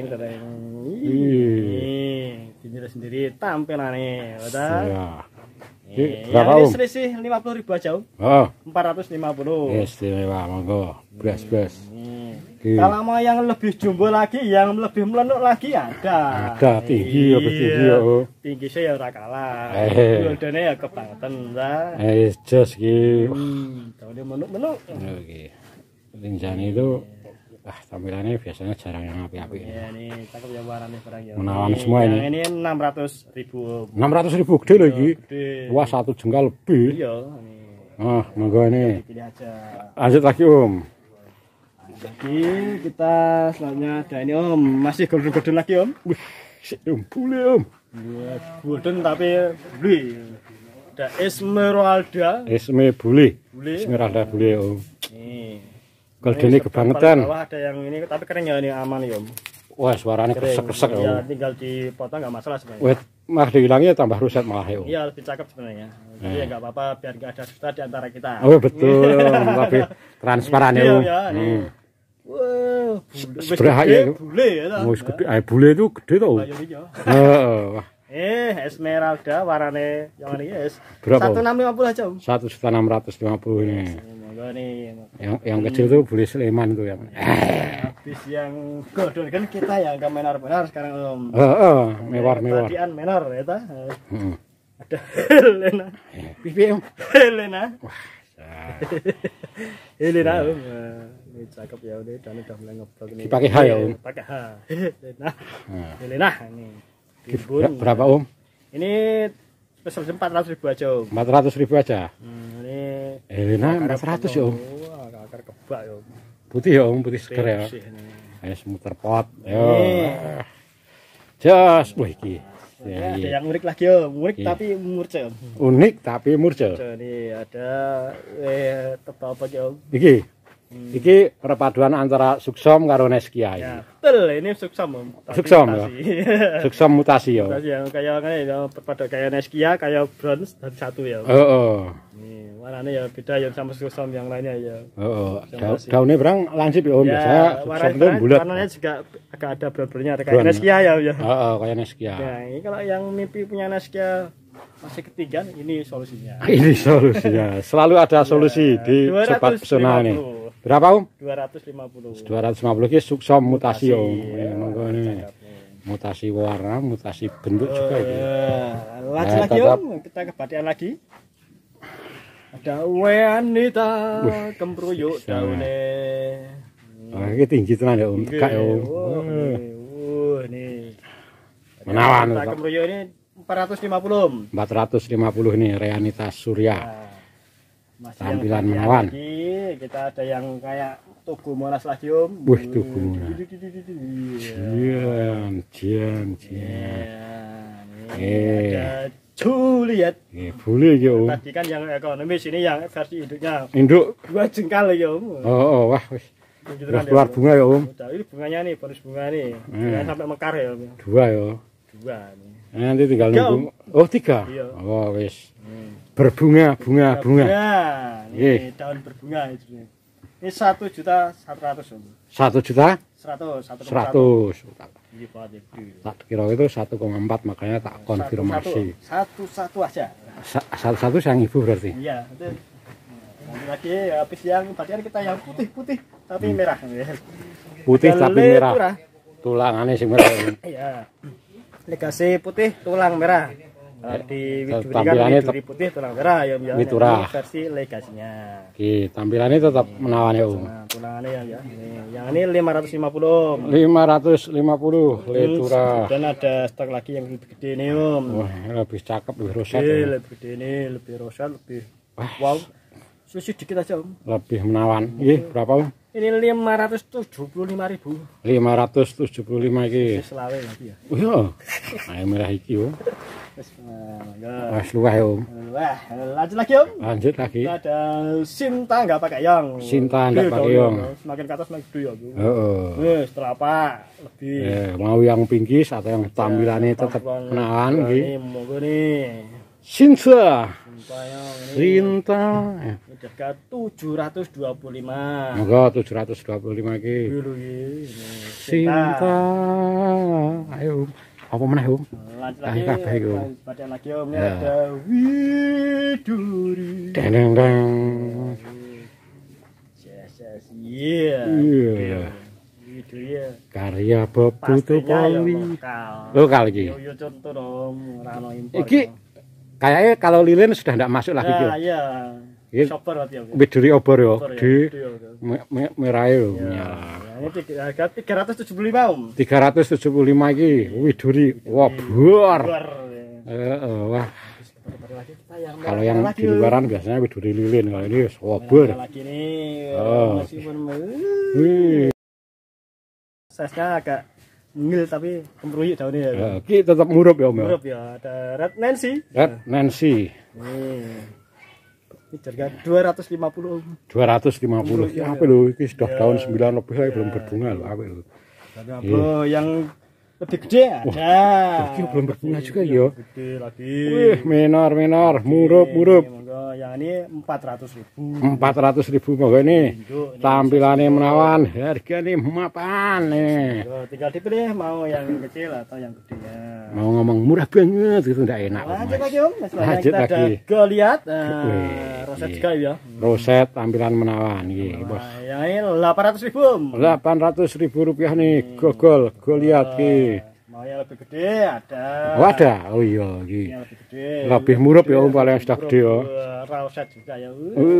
S2: Ini sendiri tampilannya, betul. Berapa Om? Ini selisih 50.000 aja Om.
S1: Oh.
S2: 450.
S1: Istimewa monggo. Bras.
S2: Kalau mau yang lebih jumbo lagi, yang lebih melenuk lagi ada.
S1: Ada tinggi ya tinggi ya.
S2: Tinggi saya ya ora kalah. Goldene ya kebangetan ta.
S1: Jos iki.
S2: Tahune menuk-menuk.
S1: Oke. Rinjani itu tampilannya biasanya jarang yang api-api.
S2: Iya nih, cakep ya warnanya barang ya.
S1: Menawan semua ini.
S2: Yang ini 600.000.
S1: 600.000 gede loh iki. Wah, 1 jengkal lebih.
S2: Iya,
S1: ini. Monggo ini.
S2: Pilih aja.
S1: Lanjut lagi Om.
S2: Lagi kita selanjutnya ada ini Om, masih golden lagi Om.
S1: Wih, bule Om.
S2: Golden tapi bule. Ada Esmeralda.
S1: Esmeralda bule Om.
S2: Nih.
S1: Golden ini kebangetan.
S2: Bawah ada yang ini tapi keren ya ini aman ya Om.
S1: Wah, suaranya kresek-kresek Om.
S2: Ya tinggal dipotong nggak masalah sebenarnya.
S1: Wah, malah dihilangnya tambah ruset malah ya Om.
S2: Iya, lebih cakep sebenarnya. Jadi ya nggak apa-apa biar nggak ada susah di antara kita.
S1: Oh betul, lebih transparan ya Om.
S2: Wow,
S1: seberapa ya?
S2: Bule ya.
S1: Gede, bule itu gede tau. Wah.
S2: Esmeralda warnanya yang ini guys.
S1: Berapa?
S2: 1.650 aja Om.
S1: 1.650 ini. Yang kecil itu bule Sleman itu yang.
S2: Habis yang golden kan kita yang ke menor sekarang Om.
S1: Mewar.
S2: Tadian menor ya ta. Ada Helena.
S1: Pipi Om.
S2: Helena.
S1: Wah.
S2: Helena Om. Ini cakep ya udah mulai ngeblok ini.
S1: Dipakai H ya Om.
S2: Pakai H. Helena ini.
S1: Berapa Om?
S2: Ini spesial 400.000 aja Om.
S1: 400.000 aja.
S2: Ini
S1: Helena 400 ya Om.
S2: Akar kebak ya Om.
S1: Putih ya Om, putih seger ya. Muter pot. Yo. Jos, wih iki.
S2: Ada yang unik lagi Om, tapi murce Om.
S1: Unik tapi murce.
S2: Ini ada apa ya Om?
S1: Iki perpaduan antara Suksom karo Neskia iki.
S2: Ya, betul, ini Suksom Om.
S1: Suksom ya. Suksom mutasi ya.
S2: Mutasi yang kayak perpaduan kayak Neskia, kayak bronze dan satu ya. Nih, warnanya ya beda ya sama Suksom yang lainnya ya.
S1: Daunnya berang lancip ya Om. Biasanya Suksom itu bulat.
S2: Warnanya juga agak ada brown-brownnya kayak Neskia ya.
S1: Kayak Neskia.
S2: Nah, ini kalau yang mimpi punya Neskia masih ketinggian, ini solusinya.
S1: Ini solusinya. Selalu ada solusi di Sobat Pesona ini. Berapa Om?
S2: 250.
S1: 250 ki Suksom mutasi Om. Monggo ini. Mutasi warna, mutasi bentuk juga ini.
S2: Lanjut lagi Om, kita ke batian lagi. Ada wanita kempruyuk daune.
S1: Ini tinggi tenan ya Om, tegak ya Om.
S2: Ini.
S1: Menawan.
S2: Kempruyuk ini 450 Om.
S1: 450 ini Reanita Surya. Tampilan menawan.
S2: Kita ada yang kayak Tugu Monas lagi Om.
S1: Wih, Tugu Monas. Jian.
S2: Ada Juliet.
S1: Boleh ya Om.
S2: Tadi kan yang ekonomis, ini yang versi induknya.
S1: Induk
S2: 2 jengkal ya Om.
S1: Wah wis. Keluar bunga ya Om.
S2: Ini bunganya nih, bonus bunga nih. Jangan sampai mekar ya Om.
S1: 2 ya.
S2: 2 nih.
S1: Nanti tinggal nunggu. Oh 3. Oh wis. Bunga. Ini
S2: daun berbunga itu. Ini 1.100.000 Om.
S1: 1.100.000.
S2: 100.
S1: Tak kira itu 1,4 makanya tak konfirmasi.
S2: Satu aja.
S1: Satu yang ibu berarti.
S2: Iya, betul. Nanti lagi habis yang bagian kita yang putih tapi merah.
S1: Putih tapi merah. Tulangannya sih merah.
S2: Iya. Legasi putih tulang merah.
S1: Tampilannya tetap
S2: putih tulang merah ya
S1: Mitura.
S2: Versi legasinya.
S1: Oke, tampilannya tetap menawan ya Om.
S2: Nah, tulangannya ya. Yang ini 550 Om.
S1: 550 Mitura.
S2: Dan ada stok lagi yang lebih gede nih Om.
S1: Wah, lebih cakep, lebih roset.
S2: Lebih gede ini, lebih roset, lebih wow. Susu dikit aja Om.
S1: Lebih menawan. Nggih, berapa Om?
S2: Ini 575.000.
S1: 575 iki.
S2: Selawe lagi ya.
S1: Oh iya. Ayo merah iki Om. Wes luweh ya Om.
S2: Wah, lanjut lagi Om.
S1: Lanjut lagi.
S2: Kita ada Sinta nggak pakai yang.
S1: Sinta nggak pakai yang.
S2: Semakin ke atas semakin gede ya.
S1: Heeh.
S2: Setelah apa? Lebih.
S1: Mau yang pinggis atau yang tampilannya tetap menawan
S2: Ini monggo nih.
S1: Sinta.
S2: Sinta. Ini harga 725.
S1: Monggo 725 iki. Sinta. Ayo. Apa meneh Om?
S2: Lanjut lagi. Badan lagi Om. Ini ada Widuri.
S1: Deng deng.
S2: Iya. Widuri ya.
S1: Karya Bob Tutupoli. Lokal iki.
S2: Yo contoh dong, ora ono impor.
S1: Iki kayaknya kalau lilin sudah tidak masuk lagi
S2: ya. Iya. Shopper berarti ya.
S1: Widuri obor yo. Di merah yo.
S2: Ini harga 375 Om.
S1: 375 iki Widuri obor. Wah. Kalau yang di luaran biasanya Widuri lilin, kalau ini obor.
S2: Lagi nih.
S1: Wih.
S2: Size-nya agak ngil tapi kemruyuk daunnya ya.
S1: Iki tetap murup ya Om.
S2: Murup ya. Ada Red Nancy.
S1: Red Nancy.
S2: Ini harga 250 Om.
S1: 250. Ya apa lho iki sudah tahun 9 lebih lagi belum berbunga lho apa lho.
S2: Yang lebih gede ada.
S1: Iki belum berbunga juga ya.
S2: Gede lagi.
S1: Wih, menor, murup.
S2: Yang ini 400.000.
S1: 400.000 monggo ini. Tampilannya menawan, harganya mapan nih.
S2: Tinggal dipilih mau yang kecil atau yang gede ya.
S1: Mau ngomong murah banget itu enggak enak.
S2: Lanjut lagi Om.
S1: Lanjut lagi.
S2: Goliath. Roset juga ya.
S1: Roset tampilan menawan iki, Bos.
S2: Yang ini 800.000 Om.
S1: 800.000 rupiah nih, Goliath ki.
S2: Mau yang lebih gede ada.
S1: Oh ada. Oh iya iki.
S2: Yang lebih gede.
S1: Lebih murup ya Om paling sudah gede ya.
S2: Roset juga ya.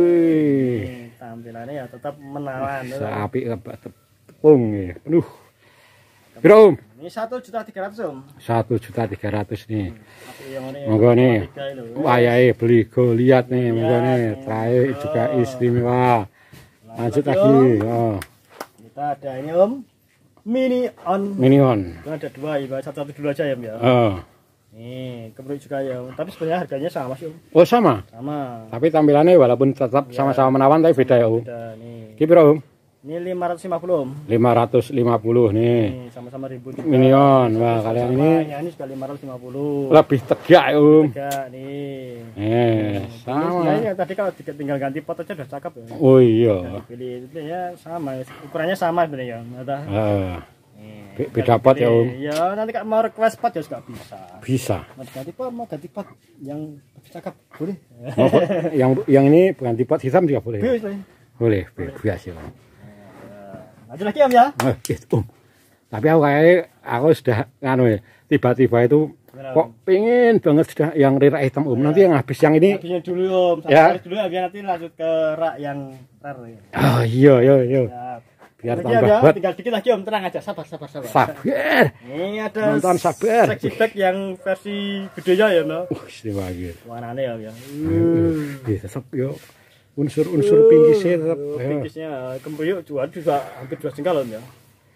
S1: Wih.
S2: Tampilannya ya tetap menawan.
S1: Apik tepung ya. Penuh. Piro Om?
S2: Ini 1.300.000 Om.
S1: 1.300.000 nih.
S2: Yang ini.
S1: Monggo nih. Wayahe beli Goliath nih, monggo nih. Trae juga istimewa. Lanjut lagi.
S2: Kita ada ini Om. Minion. Itu ada dua ya, satu dulu aja ya Om ya. Nih, kemudian juga ya, tapi sebenarnya harganya sama sih Om.
S1: Oh sama?
S2: Sama.
S1: Tapi tampilannya walaupun tetap sama-sama menawan tapi beda ya Om.
S2: Beda nih.
S1: Iki piro Om?
S2: Ini 550 Om.
S1: 550 nih.
S2: Sama-sama ribu juga.
S1: Minion. Wah, kalian ini
S2: ini juga 550.
S1: lebih tegak ya Om.
S2: Tegak nih.
S1: Sama.
S2: Ini tadi kalau tinggal ganti pot aja udah cakep ya.
S1: Oh iya.
S2: Pilih itu ya sama, ukurannya sama sebenarnya ya.
S1: Beda pot ya Om.
S2: Iya, nanti kalau mau request pot ya juga bisa.
S1: Bisa.
S2: Mau ganti pot yang lebih cakep boleh.
S1: yang ini ganti pot hitam juga boleh. Boleh, bebas ya.
S2: Lanjut lagi Om ya.
S1: Om. Tapi aku sudah tiba-tiba itu kok pengen banget sudah yang rak hitam Om. Nanti yang habis yang ini.
S2: Habisnya dulu Om. Ya. Dulu biar nanti lanjut ke rak yang rare.
S1: Oh iya. Biar tambah buat.
S2: Tinggal dikit lagi Om, tenang aja, sabar.
S1: Sabar.
S2: Ini ada
S1: nonton sabar.
S2: Seksi bag yang versi gedenya ya, Mbak.
S1: Istimewa gitu.
S2: Warnanya ya.
S1: Tetap yo. Unsur pinggisnya tetap.
S2: Pinggisnya kembuyuk jual juga hampir 2 jengkal Om ya.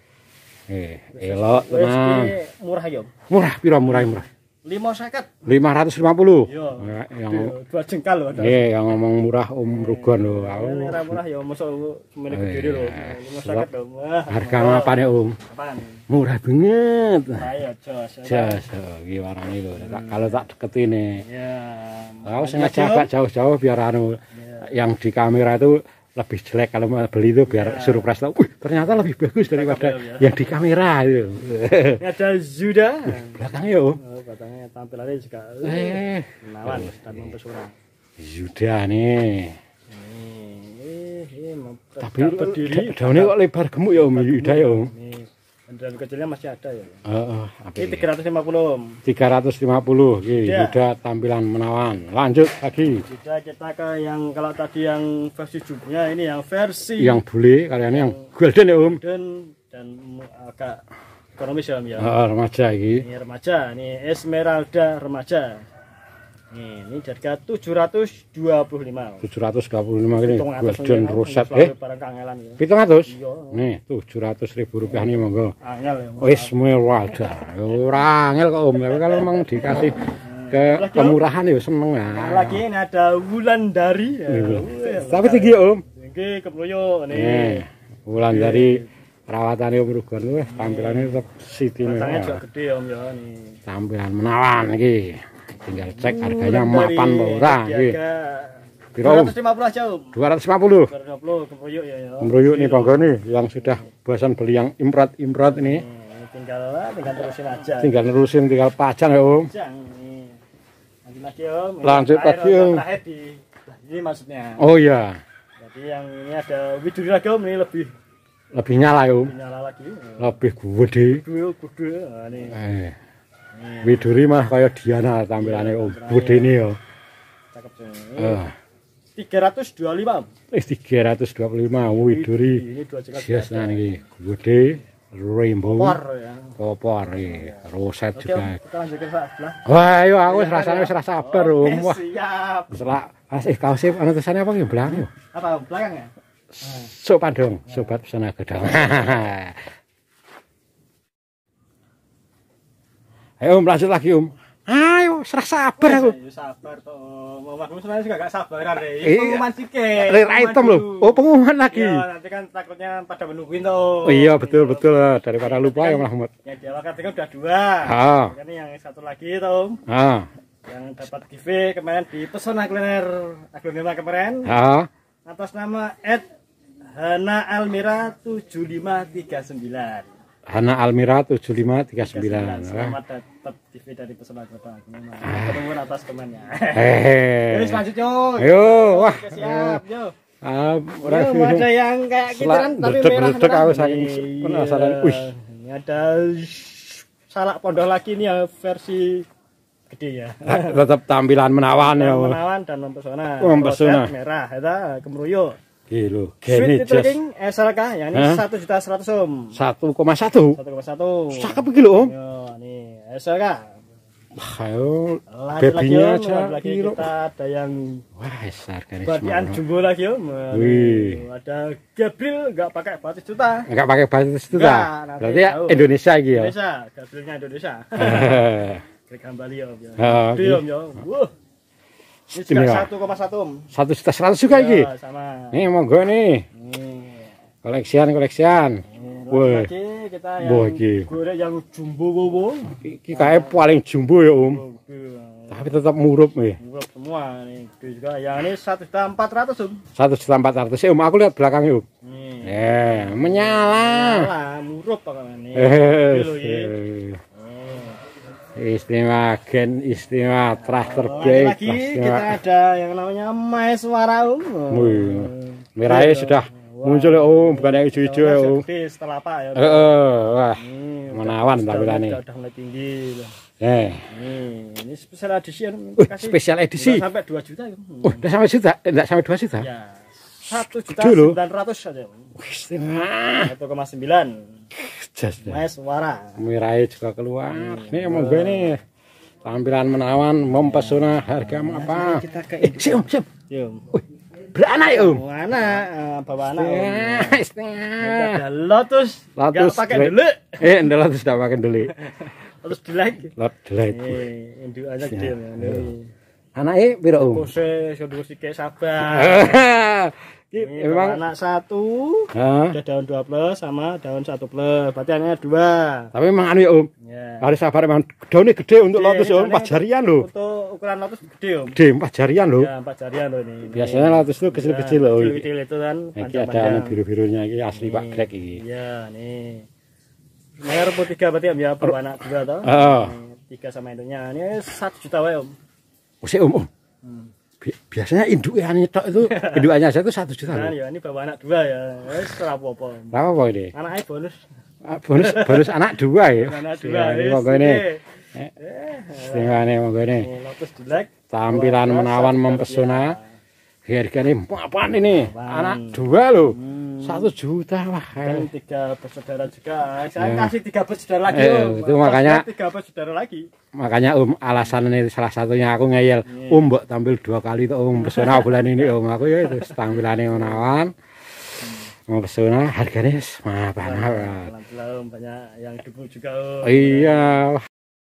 S1: Elok tenang.
S2: Murah ya Om.
S1: Murah.
S2: 550.
S1: 550.
S2: Yang 2 jengkal loh.
S1: Yang ngomong murah Om Rugon loh.
S2: Ini murah ya, mosok semene gede loh. 550 loh.
S1: Harga apa nih Om?
S2: Apaan?
S1: Murah banget.
S2: Ayo jos.
S1: Iki warnane lho. Kalau tak deketin nih.
S2: Ya.
S1: Aku sengaja agak jauh-jauh biar yang di kamera itu lebih jelek, kalau mau beli itu biar surprise tahu. Ternyata lebih bagus daripada yang di kamera itu.
S2: Ini ada Zuda.
S1: Belakangnya Om.
S2: Batangnya tampilannya juga menawan dan mempesona.
S1: Zuda nih. Tapi daunnya kok lebar gemuk ya Om, Yuda ya Om.
S2: Dan kecilnya masih ada ya.
S1: Ini
S2: 350 Om.
S1: 350 Yuda tampilan menawan. Lanjut lagi.
S2: Kita ke yang kalau tadi yang versi jumbonya, ini yang versi
S1: yang bule, kalian yang golden ya Om.
S2: Dan agak ekonomis ya Om ya.
S1: Remaja ini.
S2: Ini remaja, ini Esmeralda remaja. Ini harga 725.
S1: 725 ini golden roset.
S2: Barang kangelan ya.
S1: 700? Nih, 700.000 rupiah nih monggo.
S2: Angel ya.
S1: Esmeralda. Ora angel kok Om, tapi kalau memang dikasih kemurahan ya seneng ya.
S2: Lagi ini ada Wulandari.
S1: Tapi tinggi Om.
S2: Tinggi Kemroyo nih.
S1: Wulandari perawatannya Om Rugon tuh tampilannya tetap siti nih.
S2: Batangnya juga gede Om ya nih.
S1: Tampilan menawan nih. Tinggal cek harganya mapan apa ora nggih. Piro Om?
S2: 250 aja Om.
S1: 250.
S2: 250 Kemroyo ya.
S1: Kemroyo nih monggo nih yang sudah bosan beli yang import ini.
S2: Tinggal terusin aja.
S1: Tinggal nerusin, tinggal pajang ya Om.
S2: Lanjut lagi Om.
S1: Lanjut lagi Om.
S2: Terakhir di ini maksudnya.
S1: Oh iya.
S2: Jadi yang ini ada Widuri lagi Om, ini
S1: lebih nyala ya Om.
S2: lebih nyala lagi.
S1: Lebih gede.
S2: Gede. Nah, ini.
S1: Widuri mah kayak Diana tampilannya Om. Gede ini ya.
S2: Cakep sih. 325 Om.
S1: 325 Widuri.
S2: Ini 2 juta.
S1: Biasa nih gede. Rainbow. Popor ya. Roset
S2: Oke,
S1: juga.
S2: kita lanjutkan sebelah.
S1: Wah, ayo aku rasanya wis rasa sabar Om. Wah.
S2: Siap.
S1: Setelah kaosnya anu tulisannya apa ya belakang?
S2: Apa belakang ya?
S1: Sok Pandong, sobat pesona gedang. Ayo Om lanjut lagi Om. Ayo serasa sabar aku.
S2: Ayo sabar toh. Mau aku sebenarnya juga gak sabaran deh.
S1: Iya.
S2: Pengumuman sikit.
S1: Rare item loh. Oh pengumuman lagi.
S2: Ya, nanti kan takutnya pada menungguin toh.
S1: Oh iya betul daripada lupa ya Mahmud.
S2: Yang di awal kan udah 2.
S1: Ah.
S2: Ini yang satu lagi toh.
S1: Ah.
S2: Yang dapat giveaway kemarin di Pesona Kuliner Aglonema kemarin.
S1: Ah.
S2: Atas nama Hana Almira 7539.
S1: Hana Almira 7539.
S2: Selamat dapat giveaway dari Pesona Aglonema. Ketemu atas komennya. Terus lanjut yo.
S1: Ayo, wah.
S2: Siap, yo.
S1: Orang
S2: ada yang kayak gitu kan tapi merah.
S1: Aku saking penasaran. Wih,
S2: ini ada salak pondok lagi nih ya versi gede ya.
S1: Tetap tampilan menawan ya.
S2: Menawan dan mempesona.
S1: Mempesona.
S2: Merah, itu Kemroyo.
S1: Gila,
S2: Sweet Tracking SLK yang ini 1.100.000 Om.
S1: 1,1.
S2: 1,1.
S1: Cakep iki lho Om.
S2: Yo, nih SLK.
S1: Wah, ayo
S2: Bebinya
S1: aja
S2: lagi kita ada yang
S1: wah, harganya
S2: batian jumbo lagi Om.
S1: Wih.
S2: Ada Gabriel enggak pakai 100 juta.
S1: Enggak pakai basis itu dah. Berarti ya Indonesia iki ya.
S2: Indonesia, Gabrielnya Indonesia. Klik kembali Om ya. Gede Om ya. Wuh. Ini juga 1,1 Om.
S1: 1.100.000 juga iki.
S2: Ya, sama.
S1: Nih monggo nih. Koleksian.
S2: Wah. Kita yang goreng yang jumbo bobo.
S1: Iki kayak paling jumbo ya Om. Tapi tetap murup nih.
S2: Murup semua nih. Gede juga. Yang ini 1.400.000 Om.
S1: 1.400.000 Om. Aku lihat belakangnya Om. Menyala.
S2: Murup pokoknya nih.
S1: Istimewa terah terbaik.
S2: Lagi kita ada yang namanya Maeswara Om.
S1: Merahnya sudah muncul ya Om, bukan yang hijau-hijau ya Om.
S2: Setelah apa ya?
S1: Wah, menawan tampilannya.
S2: Udah mulai tinggi. Ini special edition.
S1: Special edisi.
S2: Sampai 2 juta.
S1: Oh, udah sampai juta? Enggak sampai 2 juta?
S2: Ya. 1.900.000 saja. 1,9. Maeswara.
S1: Merahnya juga keluar. Nih monggo nih. Tampilan menawan, mempesona, harga apa?
S2: Kita ke
S1: siap. Beranak ya Om?
S2: Bawa anak ada Lotus nggak pakai delik.
S1: Lotus tidak pakai delik.
S2: Lotus delik.
S1: Induk
S2: aja gede.
S1: Anaknya piro Om?
S2: Kose kayak sabar.
S1: Memang
S2: anak 1 udah daun 2 plus sama daun 1 plus. Berarti anaknya 2.
S1: Tapi memang anu ya Om. Harus sabar memang daunnya gede untuk Lotus Om, 4 jarian loh.
S2: Untuk ukuran Lotus gede Om.
S1: Gede 4 jarian loh.
S2: Ya 4 jarian loh ini.
S1: Biasanya Lotus itu kecil-kecil loh.
S2: Kecil itu kan.
S1: Ini ada anu biru-birunya ini asli Pak Greg ini.
S2: Iya nih. Mayar rumput 3 berarti Om ya, bawa anak 2 toh. 3 sama induknya. Ini 1 juta wae Om.
S1: Om. Biasanya indukannya itu indukannya aja itu 1 juta loh.
S2: Ya ini bawa anak 2 ya. Wis ora apa-apa.
S1: Berapa apa ini?
S2: Anaknya bonus.
S1: Bonus anak 2 ya.
S2: Anak 2.
S1: Monggo ini. Setengahnya monggo ini.
S2: Lotus Delek.
S1: Tampilan menawan mempesona. Harganya apaan ini? Anak 2 loh. 1 juta wah.
S2: Dan 3 bersaudara juga. Saya kasih 3 bersaudara lagi Om.
S1: Itu makanya
S2: 3 bersaudara lagi.
S1: Makanya Om alasan ini salah satunya aku ngeyel. Om mbok tampil 2 kali tuh Om pesona bulan ini Om. Aku ya itu tampilannya menawan. Mempesona harganya mapan.
S2: Banyak yang debu juga Om.
S1: Iya.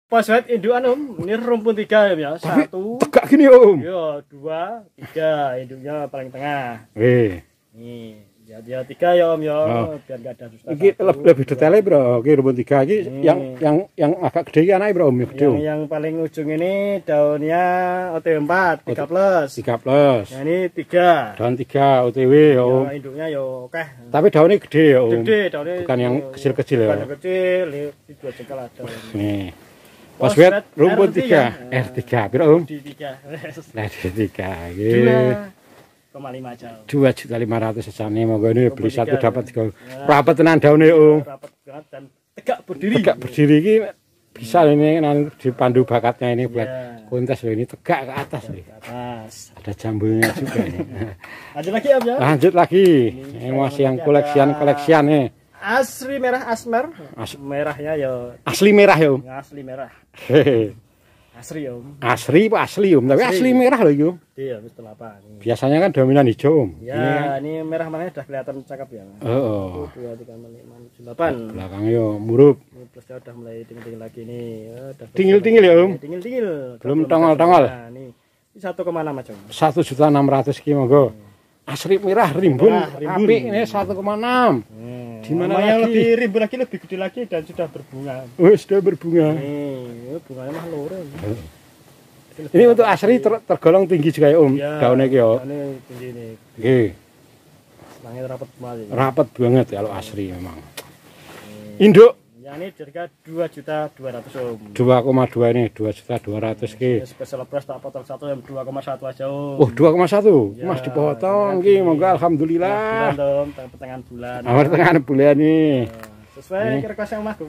S2: Poswet indukan Om, ini rumpun 3 ya. 1
S1: tegak gini Om.
S2: Iya, 2, 3 induknya paling tengah. Nih, ya 3 ya Om ya, biar enggak ada susah.
S1: Iki lebih detailnya bro, iki rumpun 3 iki yang agak gede iki anake bro Om gede.
S2: Yang paling ujung ini daunnya OTW 4 3 plus.
S1: 3 plus.
S2: Nah ini 3.
S1: Daun 3 OTW ya Om.
S2: Ya, induknya ya oke.
S1: Tapi daunnya gede ya Om.
S2: Gede daunnya.
S1: Bukan yang kecil-kecil ya.
S2: Bukan yang kecil, di 2 jengkal ada.
S1: Nih. Poswet rumpun 3 R3 piro Om?
S2: D3.
S1: Lah D3 iki.
S2: 2,5 jauh.
S1: 2.500.000 sejane monggo ini beli satu dapat 3. Rapat tenan daune Om.
S2: Rapat banget dan tegak berdiri.
S1: Tegak berdiri iki bisa ini dipandu bakatnya ini buat kontes loh, ini tegak ke atas nih.
S2: Atas.
S1: Ada jambunya juga nih.
S2: Lanjut lagi Om ya.
S1: Lanjut lagi. Ini masih yang koleksian nih.
S2: Asli merah asmer. Merahnya ya
S1: asli merah ya Om.
S2: Asli merah. Asli Om.
S1: Asli Pak asli Om, tapi asli merah loh Om.
S2: Iya, wis telapak.
S1: Biasanya kan dominan hijau Om.
S2: Ya, ini merah makanya sudah kelihatan cakep ya.
S1: Oh.
S2: 2 3 4 5 8.
S1: Belakangnya yo murup.
S2: Ini plusnya udah mulai tinggi-tinggi lagi nih.
S1: Tingil-tingil ya Om.
S2: Tingil-tingil.
S1: Belum tongol-tongol.
S2: Nah, ini 1,6 aja.
S1: 1.600.000 ki monggo. Asli merah rimbun. Apik ini 1,6. Di mana
S2: yang
S1: lagi?
S2: lebih rimbun lagi, lebih gede lagi dan sudah berbunga.
S1: Oh, sudah berbunga.
S2: Nih, bunganya mah loro.
S1: Ini untuk asli tergolong tinggi juga ya Om. Daunnya ki yo.
S2: Daunnya tinggi nih.
S1: Nggih.
S2: Langit rapat banget.
S1: Rapat banget kalau asli memang. Induk.
S2: Ya ini harga 2.200.000 Om.
S1: 2,2 ini 2.200.000 ki.
S2: Spesial price tak potong satu yang 2,1 aja Om.
S1: Oh 2,1 Mas dipotong ki monggo alhamdulillah.
S2: Bulan Om, pertengahan bulan.
S1: Pertengahan bulan nih.
S2: Sesuai request yang Mas.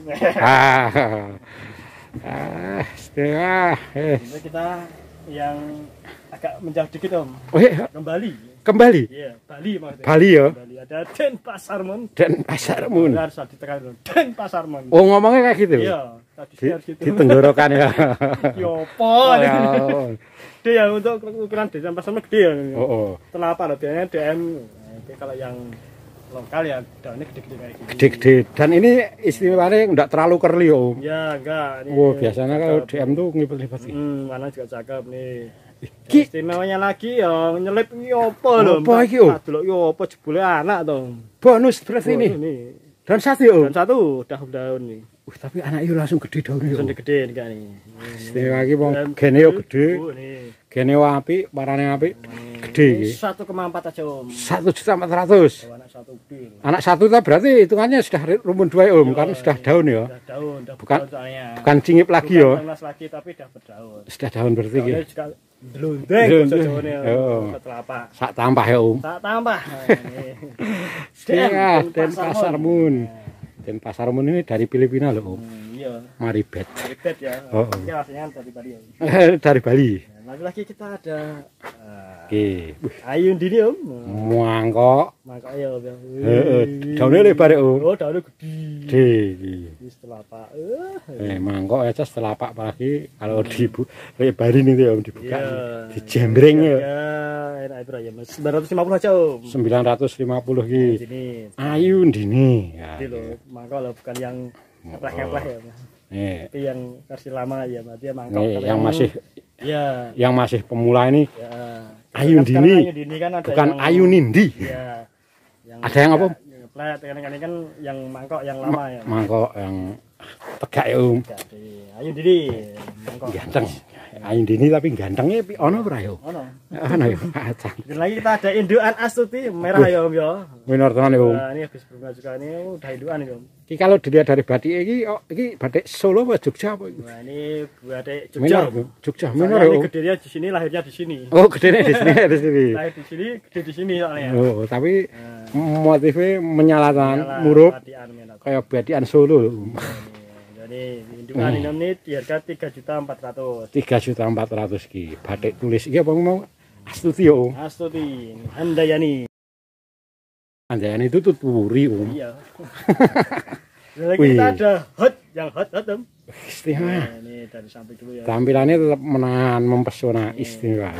S1: Setengah.
S2: Ini kita yang agak menjauh dikit Om.
S1: Kembali.
S2: Iya, Bali maksudnya.
S1: Bali ya.
S2: Bali ada Denpasarmun.
S1: Denpasarmun.
S2: Harus ditekan Denpasarmun.
S1: Oh ngomongnya kayak gitu.
S2: Iya, tadi harus gitu.
S1: Di tenggorokan ya.
S2: Yopo. Dia yang untuk ukuran Denpasarmun gede ya.
S1: Oh.
S2: Kenapa loh biasanya DM kalau yang lokal ya daunnya gede-gede kayak gini.
S1: Gede-gede. Dan ini istimewanya enggak terlalu curly Om.
S2: Ya, enggak.
S1: Oh, biasanya kalau DM tuh ngipet-ngipet.
S2: Mana juga cakep nih.
S1: Ki
S2: istimewanya lagi ya nyelip yopo lho.
S1: Apa iki Om?
S2: Delok yopo jebule anak to.
S1: Bonus berarti ini. Dan satu ya Om.
S2: Dan satu daun nih.
S1: Tapi anaknya langsung gede daunnya.
S2: Langsung gede enggak nih.
S1: Istimewa iki wong gene yo gede. Gene apik, warnane apik. Gede iki.
S2: 1,4 aja Om.
S1: 1.400.000.
S2: Anak satu gede.
S1: Anak satu ta berarti hitungannya sudah rumpun 2 ya Om, kan sudah daun ya.
S2: Sudah daun,
S1: bukan cingip lagi ya.
S2: Bukan lagi tapi sudah berdaun.
S1: Sudah daun berarti iki.
S2: Blondeng bojone telapak.
S1: Sak tambah ya Om.
S2: Sak tambah.
S1: Denpasarmun. Denpasarmun ini dari Filipina loh Om.
S2: Iya.
S1: Maribet.
S2: Maribet ya.
S1: Oh.
S2: Ini aslinya dari Bali ya.
S1: Dari Bali.
S2: Lagi kita ada
S1: Ayundini
S2: Om.
S1: Mangkok.
S2: Mangkok ya Om.
S1: Daunnya lebar ya Om.
S2: Oh, daunnya gede.
S1: Gede.
S2: Telapak.
S1: Mangkok aja telapak apalagi kalau dilebarin itu ya Om dibuka. Dijembreng ya.
S2: Enak bro ya. 950 aja Om.
S1: 950 ki. Ayundini.
S2: Jadi loh, mangkok loh bukan yang ngepleh-ngepleh ya. Tapi yang versi lama ya, berarti ya mangkok.
S1: Yang masih
S2: ya,
S1: yang masih pemula ini
S2: Ayundini
S1: kan bukan Ayunindi
S2: ya,
S1: ada yang apa?
S2: Kadang-kadang kan yang mangkok yang lama ya,
S1: mangkok yang tegak ya Om.
S2: Ayundini mangkok
S1: ganteng Ayundini tapi gantengnya ono ora yo? Ono ya.
S2: Lagi kita ada indukan Astuti merah ya Om ya.
S1: Benar tenan ya Om.
S2: Ini habis berbunga juga ini udah indukan ya Om.
S1: Iki kalau dilihat dari batik iki batik Solo apa Jogja apa?
S2: Nah, ini batik Jogja.
S1: Jogja minor ya.
S2: Gedenya di sini, lahirnya di sini.
S1: Oh, gedenya di sini, di sini.
S2: Lahir di sini, gede di sini soalnya.
S1: Oh, tapi motifnya menyalakan murup kayak batikan Solo.
S2: Jadi indukan ini di harga 3.400.000.
S1: 3.400.000 ki. Batik tulis iki apa mau? Astuti yo.
S2: Astuti, Handayani.
S1: Handayani itu tuturi Om.
S2: Iya. Lagi kita ada hot Om.
S1: Istimewa.
S2: Ini dari samping dulu ya.
S1: Tampilannya tetap menahan, mempesona, istimewa.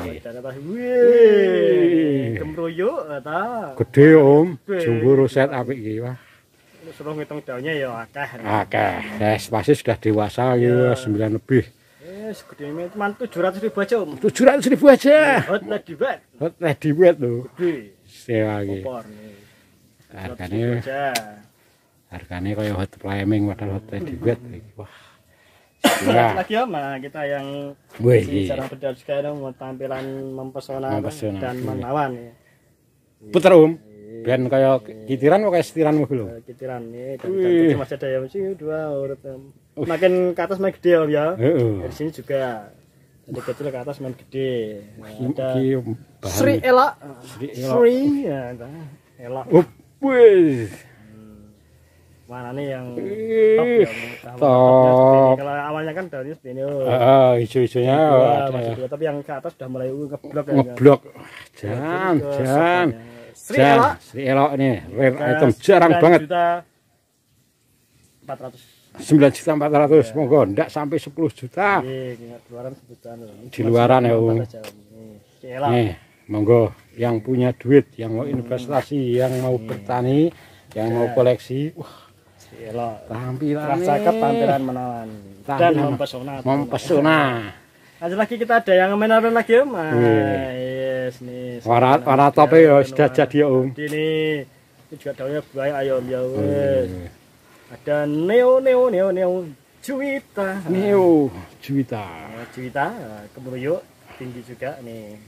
S2: Wih, kemroyo ta.
S1: Gede Om, jumbo roset apik iki wah.
S2: suruh ngitung daunnya ya akeh.
S1: Akeh. Pasti sudah dewasa ya 9 lebih.
S2: Segede ini cuma 700.000 aja Om.
S1: 700.000 aja.
S2: Hot lady wet.
S1: Hot lady wet tuh.
S2: Gede.
S1: Sewa iki.
S2: Opor nih.
S1: Harganya kayak hot flaming padahal hot lady wet. Wah.
S2: Lagi Om, kita yang secara beda sekarang tampilan mempesona dan menawan ya.
S1: Puter Om. Ben kayak kitiran kok kayak setiran mobil lho.
S2: Kitiran nih, dan masih ada yang sih dua urut. Makin ke atas makin gede Om ya. Di sini juga. Dari kecil ke atas makin gede. Ada Sri Ela. Sri ya, Ela.
S1: Wih.
S2: Mana nih yang top ya? Top. Kalau awalnya kan daunnya seperti ini.
S1: Hijau-hijaunya.
S2: Tapi yang ke atas sudah mulai ngeblok ya.
S1: Ngeblok. Jangan. Sri Ela nih, rare item jarang banget. 9.400.000, monggo ndak sampai 10 juta. Di luaran ya Om. Nih, monggo yang punya duit, yang mau investasi, yang mau bertani, yang mau koleksi. Wah, tampilan
S2: tampilan menawan dan
S1: mempesona.
S2: Lanjut lagi kita ada yang menarun lagi Om. Yes nih.
S1: Warna tope ya sudah jadi ya Om.
S2: Ini juga daunnya banyak ayo ya wes. Ada Neo Juwita.
S1: Neo Juwita.
S2: Kemudian tinggi juga nih.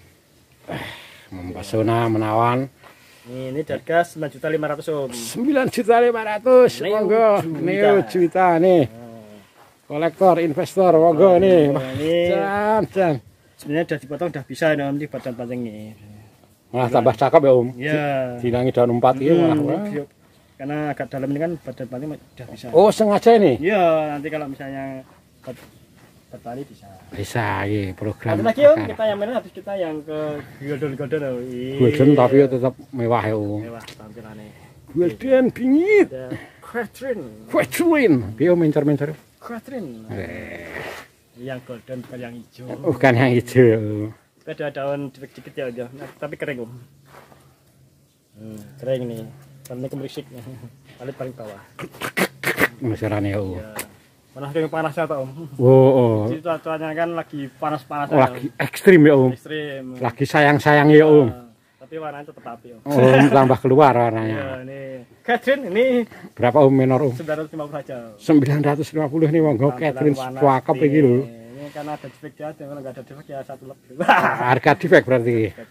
S1: Mempesona menawan.
S2: Ini harga 9.500.000 Om.
S1: 9.500.000 monggo. Neo Juwita nih. Kolektor, investor, monggo nih. Jan.
S2: Sebenarnya udah dipotong udah bisa nih Om di badan pancing nih.
S1: Malah tambah cakep ya Om.
S2: Iya.
S1: Dilangi daun 4 ini malah.
S2: Karena agak dalam ini kan badan pancing udah bisa.
S1: Oh, sengaja ini?
S2: Iya, nanti kalau misalnya bertani bisa.
S1: Bisa, iya, program.
S2: Ada lagi Om, kita yang mana habis kita yang ke golden.
S1: Golden tapi tetap mewah ya Om.
S2: Mewah tampilannya.
S1: Golden bingit.
S2: Quatrain.
S1: Dia mencar-mencar.
S2: Quatrain. Yang golden bukan yang hijau.
S1: Bukan yang hijau.
S2: Ada daun dikit ya, tapi kering Om. Kering nih. Warnanya kemerisik. Paling bawah.
S1: Masyarane ya Om.
S2: Panas kayak panasnya Pak Om.
S1: Oh.
S2: Jadi cuacanya kan lagi panas-panas.
S1: Lagi ekstrim ya Om.
S2: Ekstrim.
S1: Lagi sayang-sayang ya Om.
S2: Tapi warnanya tetap api Om.
S1: Oh, tambah keluar warnanya.
S2: Iya, ini Catherine ini
S1: berapa Om menor Om?
S2: 950 aja.
S1: 950 nih monggo Catherine cakep iki lho.
S2: Ini karena ada defek ya, kalau enggak ada defek ya satu lebih.
S1: Harga defek berarti.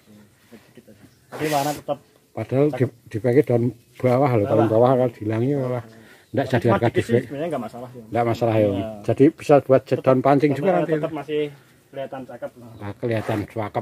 S2: Tapi warna tetap
S1: padahal defeknya daun bawah loh, daun bawah kalau dihilangi malah enggak jadi harga defek.
S2: Sebenarnya enggak masalah ya.
S1: Enggak masalah ya Om. Jadi bisa buat daun pancing juga nanti.
S2: Tetap masih kelihatan cakep.
S1: Nah, kelihatan cakep.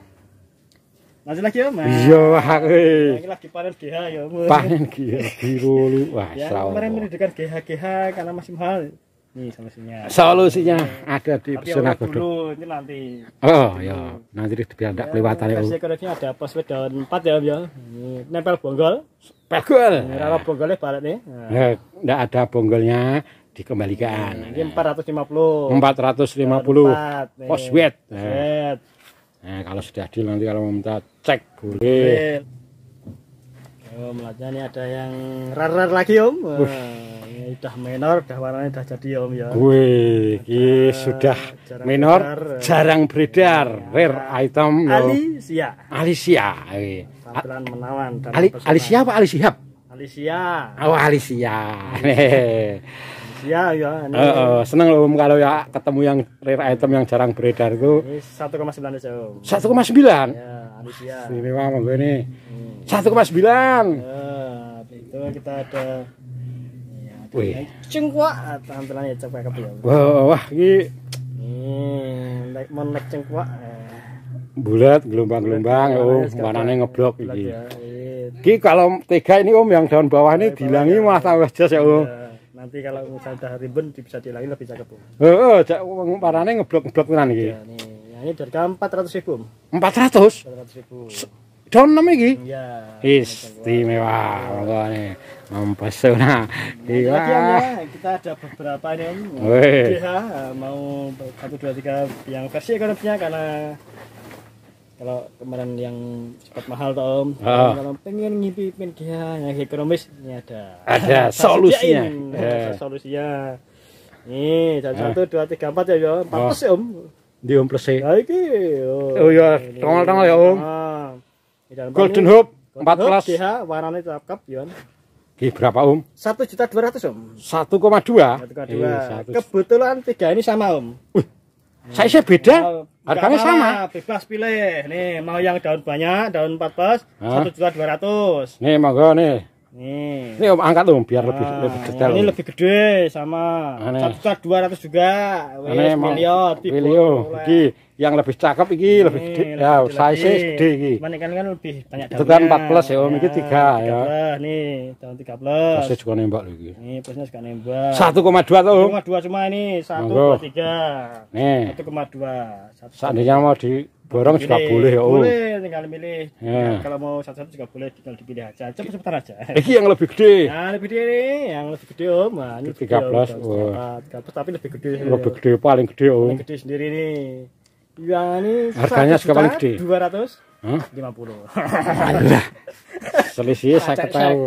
S2: Lanjut lagi Om.
S1: Iya,
S2: ini lagi panen GH ya Om.
S1: Panen GH biru. Wah,
S2: ya, kemarin menunjukkan GH karena masih mahal. Nih
S1: solusinya ada di Pesona
S2: Godong. Ini nanti.
S1: Oh ya, nanti biar tidak kelewatan ya.
S2: Versi kodenya ada poswed daun 4 ya Om ya. Ini nempel bonggol.
S1: Bonggol.
S2: Kalau bonggolnya barat nih.
S1: Nah, enggak ada bonggolnya dikembalikan.
S2: Ini 450.
S1: 450. Poswed. Nah, kalau sudah deal nanti kalau mau minta cek boleh.
S2: Oh, melatnya ini ada yang rar lagi Om. Ini udah menor, udah warnanya udah jadi Om ya.
S1: Wih, ini sudah menor, jarang beredar, rare item. Alicia.
S2: Tampilan menawan.
S1: Alicia apa Alisiap?
S2: Alicia.
S1: Oh, Alicia.
S2: Ya.
S1: Seneng loh Om kalau ya ketemu yang rare item yang jarang beredar itu.
S2: Ini 1,9 aja Om.
S1: 1,9.
S2: Ya, Alicia.
S1: Ini mah monggo ini. 1,9.
S2: Itu kita ada
S1: wih.
S2: Cengkuak tampilannya coba ya.
S1: Wah, ini
S2: naik cengkuak.
S1: Bulat, gelombang-gelombang Om, warnanya ngeblok iki. Iki kalau tega ini Om yang daun bawah ini dihilangi malah tambah jas ya Om.
S2: Nanti kalau misalnya udah ribbon bisa dihilangi lebih cakep Om.
S1: Warnanya ngeblok-ngeblok tenan iki.
S2: Ini harga 400.000 Om.
S1: 400.000. Daun 6 iki?
S2: Iya.
S1: Istimewa monggo nih. Mempesona.
S2: Iya. Kita ada beberapa nih Om. GH mau 1 2 3 yang versi ekonominya karena Kalau kemarin yang sempat mahal toh Om, kalau pengen ngipin dia yang ekonomis ini ada
S1: solusinya.
S2: Solusinya. Nih, 1 2 3 4 ya, 4 plus ya Om.
S1: Di Om plus.
S2: Nah iki.
S1: Oh ya, tongol-tongol ya Om. Golden Hope 4 plus.
S2: DH warnanya cakep ya.
S1: Ki berapa Om?
S2: 1.200.000 Om.
S1: 1,2.
S2: Kebetulan 3 ini sama Om.
S1: Saya beda. Harganya sama.
S2: Bebas pilih. Nih, mau yang daun banyak, daun 4 plus, 1.200.000.
S1: Nih, monggo nih.
S2: Nih.
S1: Ini Om angkat Om biar lebih detail.
S2: Ini lebih gede sama. 1.200.000 juga.
S1: Wes milio. Iki yang lebih cakep iki lebih gede. Ya, size gede iki.
S2: Cuman kan lebih banyak daunnya.
S1: Itu kan 4 plus ya Om, iki 3 ya.
S2: Nih, daun 3 plus.
S1: Plusnya juga nembak lho iki.
S2: Nih, plusnya juga nembak.
S1: 1,2 tuh Om.
S2: 1,2 cuma ini, 1 2 3.
S1: Nih.
S2: 1,2.
S1: Seandainya mau diborong juga boleh ya Om.
S2: Boleh, tinggal milih. Kalau mau satu-satu juga boleh, tinggal dipilih aja. Cepet-cepetan aja.
S1: Iki yang lebih gede.
S2: Nah, lebih gede nih, yang lebih gede Om. Nah, ini
S1: 13.
S2: 13 tapi lebih gede.
S1: Lebih gede, paling gede Om.
S2: Paling gede sendiri nih. Yang ini
S1: harganya juga paling gede.
S2: 200. 50.
S1: Alah. Selisihnya 50.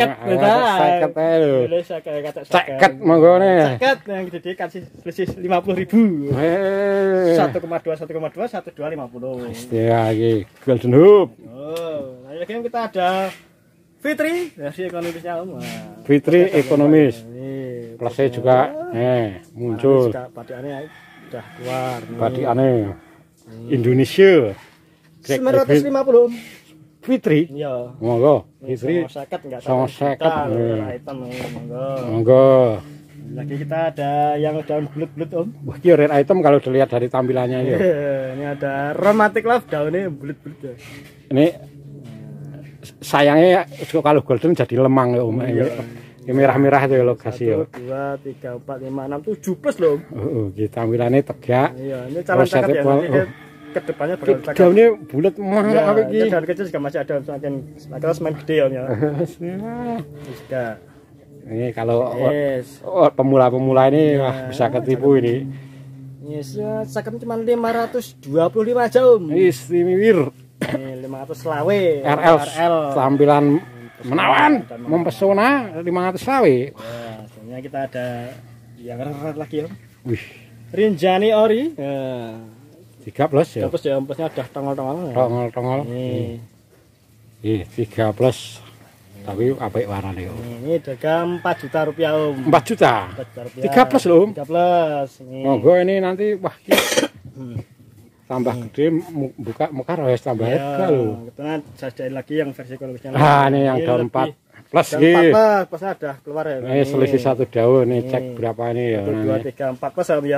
S1: 50 monggo nih.
S2: 50 yang gede kasih selisih 50.000. 1,2 1,2
S1: Istilah iki Golden Hope.
S2: Oh, nah lagi kita ada Fitri versi ekonomisnya Om.
S1: Fitri ekonomis. Plusnya juga muncul.
S2: Padiannya udah keluar.
S1: Padiannya Indonesia.
S2: 950 Om.
S1: Fitri?
S2: Iya.
S1: Monggo. Fitri.
S2: 50 enggak
S1: 50.
S2: Item monggo.
S1: Monggo.
S2: Lagi kita ada yang daun bulat-bulat Om.
S1: Wah, ini rare item kalau dilihat dari tampilannya ya.
S2: Ini ada romantic love daunnya bulat-bulat ya.
S1: Ini sayangnya kalau golden jadi lemang ya Om. Ini merah-merah itu ya lokasi ya.
S2: 1 2 3 4 5 6 7 plus loh.
S1: Tampilannya tegak.
S2: Iya, ini calon cakep ya. Kedepannya bakal cakep.
S1: Daunnya bulat mah apa iki?
S2: Daun kecil juga masih ada semakin semakin gede ya. Bisa.
S1: Ini kalau pemula-pemula ini wah bisa ketipu ini.
S2: Yes, cakep cuma 525 aja Om.
S1: Istimewa.
S2: Ini 500 lawe.
S1: RL. Tampilan menawan, mempesona 500 lawe.
S2: Ya, sebenarnya kita ada yang rare lagi Om.
S1: Wih.
S2: Rinjani Ori.
S1: 3 plus ya.
S2: 3 plus ya, plusnya udah tongol-tongol.
S1: Tongol-tongol.
S2: Nih.
S1: 3 plus. Tapi apik warnane Om.
S2: Ini harga 4 juta rupiah Om.
S1: 4 juta.
S2: 4 juta rupiah.
S1: 3 plus loh Om.
S2: 3 plus.
S1: Monggo ini nanti wah tambah gede buka mekar wis tambah harga lho.
S2: Kebetulan saya sediain lagi yang versi ekonomisnya.
S1: Ini yang daun 4 plus iki.
S2: 4 plusnya ada keluar ya.
S1: Ini selisih 1 daun nih cek berapa ini ya.
S2: 1 2 3 4 plus ya.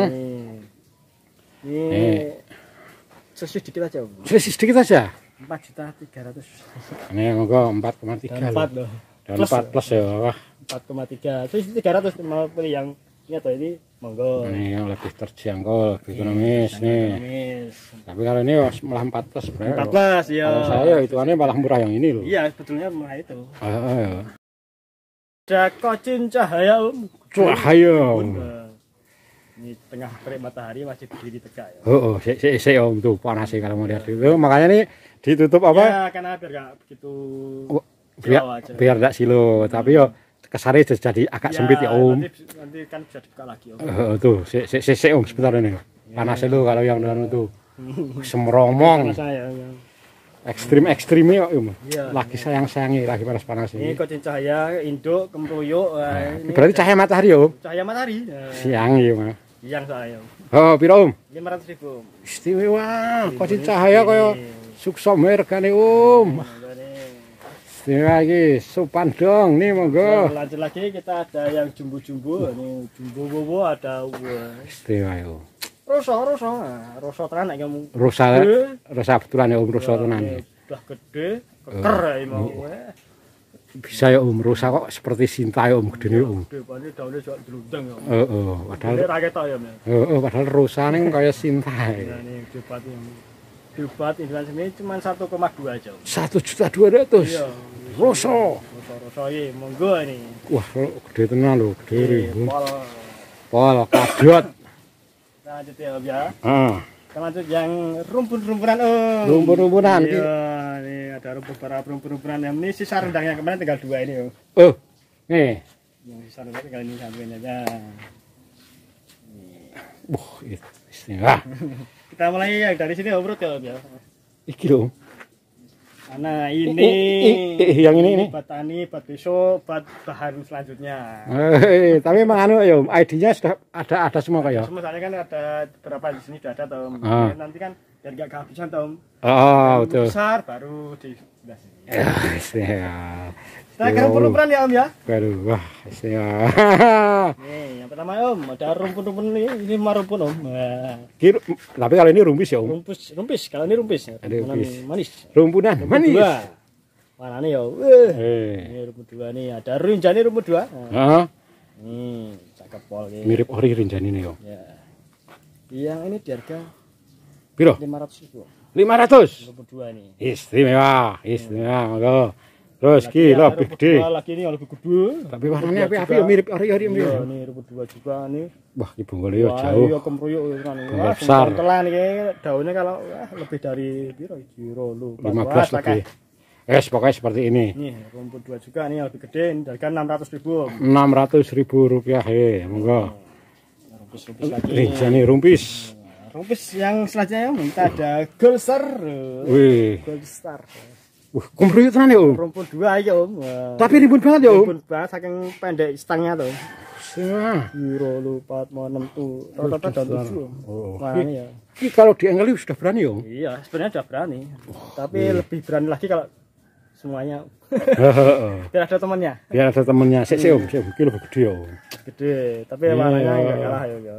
S2: Ini selisih dikit aja Om.
S1: Selisih sedikit aja.
S2: 4.300.000.
S1: Ini monggo 4,3
S2: loh.
S1: Daun 4 plus ya. Wah.
S2: 4,3. Selisih 300 mau pilih yang ini atau ini monggo.
S1: Ini yang lebih terjangkau, lebih ekonomis nih. Tapi kalau ini malah 4 plus sebenarnya.
S2: 4 plus ya.
S1: Kalau saya hitungannya malah murah yang ini loh.
S2: Iya, sebetulnya murah itu.
S1: Ya.
S2: Ada kocin cahaya Om.
S1: Cahaya.
S2: Ini tengah terik matahari masih berdiri tegak ya.
S1: Saya Om tuh panas sih kalau mau lihat itu. Makanya nih ditutup apa?
S2: Ya, karena biar enggak begitu
S1: biar enggak silo, tapi yo kesare jadi agak sempit ya Om.
S2: Nanti kan bisa dibuka lagi Om.
S1: Tuh, Om sebentar ini. Panas itu kalau yang dalam itu. Semromong. Ekstrim-ekstrimnya Om. Lagi sayang-sayangnya, lagi panas-panas
S2: ini. Ini kocin cahaya, induk, kemruyuk.
S1: Berarti cahaya matahari Om?
S2: Cahaya matahari.
S1: Siang ya Mas.
S2: Siang saya Om.
S1: Oh, piro Om?
S2: 500.000 Om.
S1: Istimewa, kocin cahaya kaya sukses regane Om. Istimewa iki, sopan dong nih monggo.
S2: Lanjut lagi kita ada yang jumbo-jumbo, ini jumbo bobo ada
S1: istimewa yo.
S2: Rosa tenan nek kamu.
S1: Rosa betulan ya Om, rosa tenan.
S2: Udah gede, keker ya mau.
S1: Bisa ya Om, rosa kok seperti Sinta ya Om, gedene Om.
S2: Gede banget daunnya juga delundeng ya.
S1: Padahal
S2: rakyat ya.
S1: Padahal rosa ning kaya Sinta.
S2: Ya ini debat ini. Debat ini cuma 1,2 aja.
S1: 1.200.000. Iya. Rosa
S2: iki monggo ini.
S1: Wah, gede tenan lho, gede. Pol kadot.
S2: Lanjut ya Om ya. Kita lanjut yang rumpun-rumpunan om.
S1: Rumpun-rumpunan.
S2: Iya, ini ada rumpun-rumpunan yang ini sisa rendangnya kemarin tinggal 2 ini om.
S1: Oh, nih.
S2: Yang sisa rendangnya tinggal ini satuin aja.
S1: Istimewa.
S2: Kita mulai ya dari sini om Rut ya om ya.
S1: Iki lho.
S2: Nah ini
S1: yang ini
S2: buat tani, buat besok, buat bahan selanjutnya.
S1: Tapi emang anu ya, ID-nya sudah ada semua kayak.
S2: Semua soalnya kan ada beberapa di sini sudah ada Tom. Nanti kan biar nggak kehabisan Tom.
S1: Oh betul.
S2: Besar baru di sebelah sini.
S1: Istimewa.
S2: Kita ke rumpun-rumpunan ya om ya.
S1: Aduh, wah istimewa.
S2: Nih yang pertama om, ada rumpun-rumpun ini mah rumpun om. Nah.
S1: Tapi kalau ini rumpis ya om.
S2: Rumpis, kalau ini rumpis. Manis.
S1: Rumpunan manis.
S2: Mana nih ya? Ini rumput 2 nih. Ada rinjani rumput 2.
S1: Heeh.
S2: Cakep pol ini.
S1: Mirip ori rinjani nih, Om.
S2: Ya. Yang ini di harga
S1: piro?
S2: 500.000.
S1: 500.
S2: Rumput 2 nih.
S1: Istimewa, monggo. Terus ki lebih gede.
S2: Lagi ini lebih gede.
S1: Tapi warnanya api-api mirip ori-ori ini.
S2: Iya, ini rumput 2 juga nih.
S1: Wah, ki bonggol yo jauh.
S2: Iya, kemruyuk kan.
S1: Besar.
S2: Telan iki daunnya kalau lebih dari piro?
S1: 15 lebih. Pokoknya seperti ini.
S2: Nih, rumput 2 juga nih lebih gede, ini harga 600.000.
S1: 600.000 rupiah, monggo.
S2: Rumpis lagi.
S1: Rinjani rumpis.
S2: Rumpis yang selanjutnya kita ada Gold Star.
S1: Wih.
S2: Gold Star.
S1: Kumruyuk tenan ya, Om.
S2: Rumput 2 ya, Om.
S1: Tapi ribut banget ya, Om.
S2: Ribut banget saking pendek stangnya tuh. Euro lupa mau 6 tuh. Rata-rata daun 7. Mana ya?
S1: Ini kalau dianggeli sudah berani, Om.
S2: Iya, sebenarnya sudah berani. Tapi lebih berani lagi kalau semuanya. Biar ada temannya.
S1: Biar ada temannya. Sik Om, sik lebih gede ya, Om.
S2: Gede, tapi warnanya enggak kalah ya.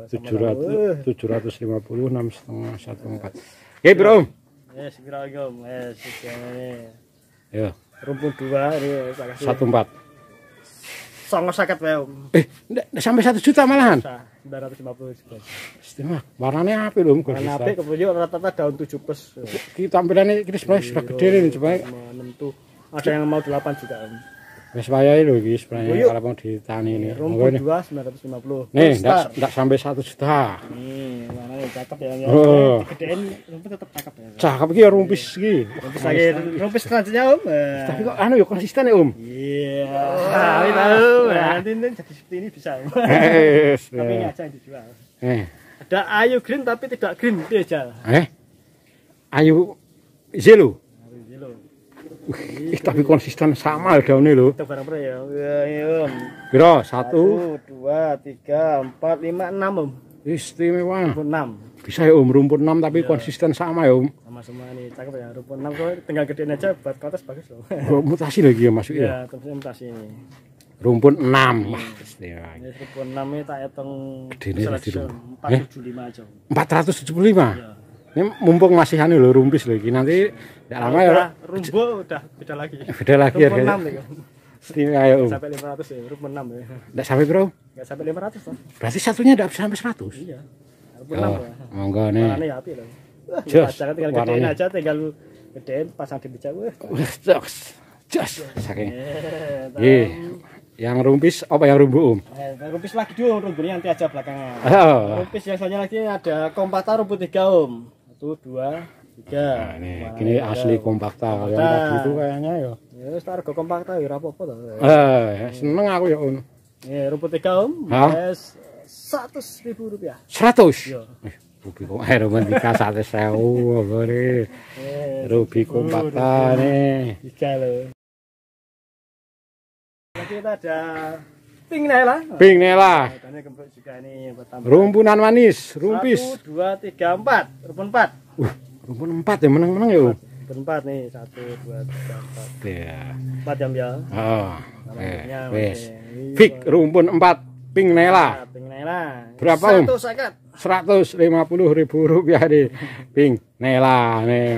S1: 750 6,5 14. Oke, Bro.
S2: Yes, kira lagi Om. Yes, ini.
S1: Ya.
S2: Rumput 2 ini saya kasih
S1: 14.
S2: Songo sakit wae Om.
S1: Enggak sampai 1 juta malahan.
S2: 950 sebelas.
S1: Istimewa. Warnanya apik lho, Om.
S2: Warna apik kemudian rata-rata daun 7 plus.
S1: Ki tampilannya kita sebenarnya sudah gede nih coba.
S2: Menentu. Ada yang mau 8 juga Om.
S1: Wis wayahe lho iki sebenarnya kalau mau ditani ini.
S2: Rumput 2 950.
S1: Nih, enggak sampai 1 juta.
S2: Nih, mana nih cakep ya. Gedein rumput tetap cakep ya.
S1: Cakep iki ya rumpis iki.
S2: Rumpis lagi, rumpis selanjutnya Om.
S1: Tapi kok anu ya konsisten ya, Om.
S2: Iya. Kami tahu. Nanti jadi seperti ini bisa. Tapi ini aja yang dijual. Ada Ayu Green tapi tidak green dia aja.
S1: Ayu Zelo.
S2: Zelo.
S1: Tapi konsisten sama daunnya lho.
S2: Itu barang ya. Iya, Om.
S1: Piro?
S2: 1 2 3 4 5 6 Om.
S1: Istimewa.
S2: Rumput 6.
S1: Bisa ya Om, rumput 6 tapi konsisten sama ya Om.
S2: Sama semua nih, cakep ya. Rumput 6 kok tinggal gedein aja buat kontes bagus loh.
S1: Mutasi lagi ya masuk
S2: Iya,
S1: ya.
S2: mutasi ini.
S1: Rumput 6. Wah, istimewa.
S2: Ini rumput 6 ini tak hitung
S1: gedene di rumah.
S2: 475 aja.
S1: 475.
S2: Iya.
S1: Ini mumpung masih anu lho rumpis lagi. Nanti enggak lama ya.
S2: Rumbo udah beda lagi.
S1: Beda lagi
S2: rumput
S1: harganya.
S2: 6 nih.
S1: Istimewa ya Om.
S2: Sampai 500 ya, rumput 6 ya.
S1: Enggak sampai bro?
S2: Enggak sampai 500 toh.
S1: Berarti satunya enggak sampai 100.
S2: Iya. Rumput 6 ya.
S1: Monggo nih.
S2: Warnanya api loh.
S1: Jos.
S2: Tinggal gedein aja, tinggal gedein pasang di meja.
S1: Jos. Saking. Yang rumpis apa yang rumbu Om?
S2: Rumpis lagi dulu, rumputnya nanti aja belakangan. Rumpis yang soalnya lagi ada kompakta rumput 3 Om. 1 2 3.
S1: Nah, ini asli kompakta. Yang tadi itu kayaknya ya.
S2: Ya wis harga kompakta ya ora apa-apa to.
S1: Seneng aku ya Om.
S2: Nih rumput 3 Om. Wes 100.000 rupiah.
S1: 100.
S2: Iya.
S1: Rubi kok romantika 100.000 ngene. Rubi kompakta nih.
S2: 3 lho. Kita ada Pink Nela.
S1: Pink Nela.
S2: Ini gembok juga ini buat
S1: rumpunan manis, rumpis.
S2: 1 2 3 4. Rumpun 4.
S1: Rumpun 4 ya menang-menang ya.
S2: Rumpun 4 nih 1 2 3 4.
S1: Iya.
S2: 4 jam ya.
S1: Oh. Wes. Fik rumpun 4 Pink Nela.
S2: Pink Nela.
S1: Berapa Om? 150.000 rupiah di Pink Nela nih.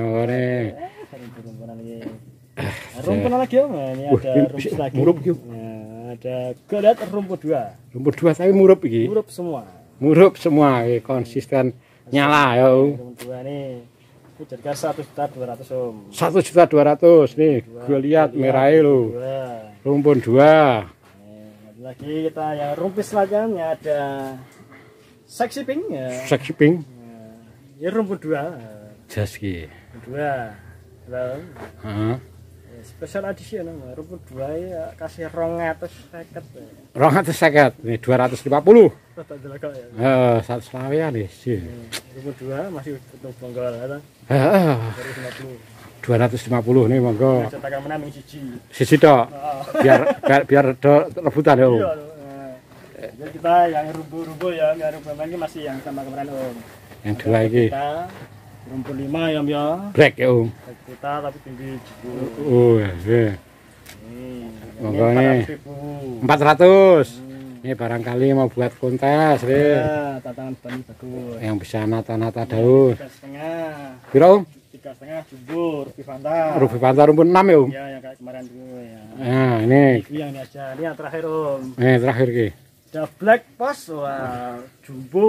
S2: Rumput lagi Om. Ini ada rumput lagi.
S1: Murup yuk.
S2: Ada godat rumput 2.
S1: Rumput 2 tapi murup iki.
S2: Murup semua.
S1: Murup semua, konsisten nyala ya.
S2: Rumput 2 nih. Ini harga 1.200.000 Om.
S1: 1.200.000 nih. Gue lihat merahnya lo. Rumput 2.
S2: Lagi kita ya rumpis lagi ada Sexy Pink ya.
S1: Sexy Pink.
S2: Ya rumput 2.
S1: Jas ki.
S2: 2. Lah.
S1: Heeh.
S2: Special edition rumput 2 ya kasih 250.
S1: 250. Ini 250.
S2: Tak delok ya.
S1: Heeh, 120 nih sih.
S2: Rumput 2 masih utuh bonggol ya.
S1: Heeh.
S2: 250.
S1: 250 nih monggo.
S2: Cetakan menang siji.
S1: Sisi tok. Biar do rebutan ya, Om.
S2: Iya. Jadi kita yang rumput-rumput ya, yang rumput lagi masih yang sama kemarin Om.
S1: Yang 2 iki.
S2: Rumput 5 ya, Om ya.
S1: Black ya, Om.
S2: Kita tapi tinggi jebul.
S1: Oh, ya. Monggo nih. 400. Ini barangkali mau buat kontes, Ri.
S2: Ya, tantangan ban bagus.
S1: Yang bisa nata-nata daun.
S2: 3,5.
S1: Piro, Om?
S2: 3,5 jumbo, Ruby Fanta.
S1: Ruby Fanta rumput 6 ya, Om?
S2: Ya, yang kayak kemarin dulu ya.
S1: Nah, ini.
S2: Ini yang ini aja. Ini yang terakhir, Om.
S1: Ini terakhir ki.
S2: Ada Black Post, wah, jumbo,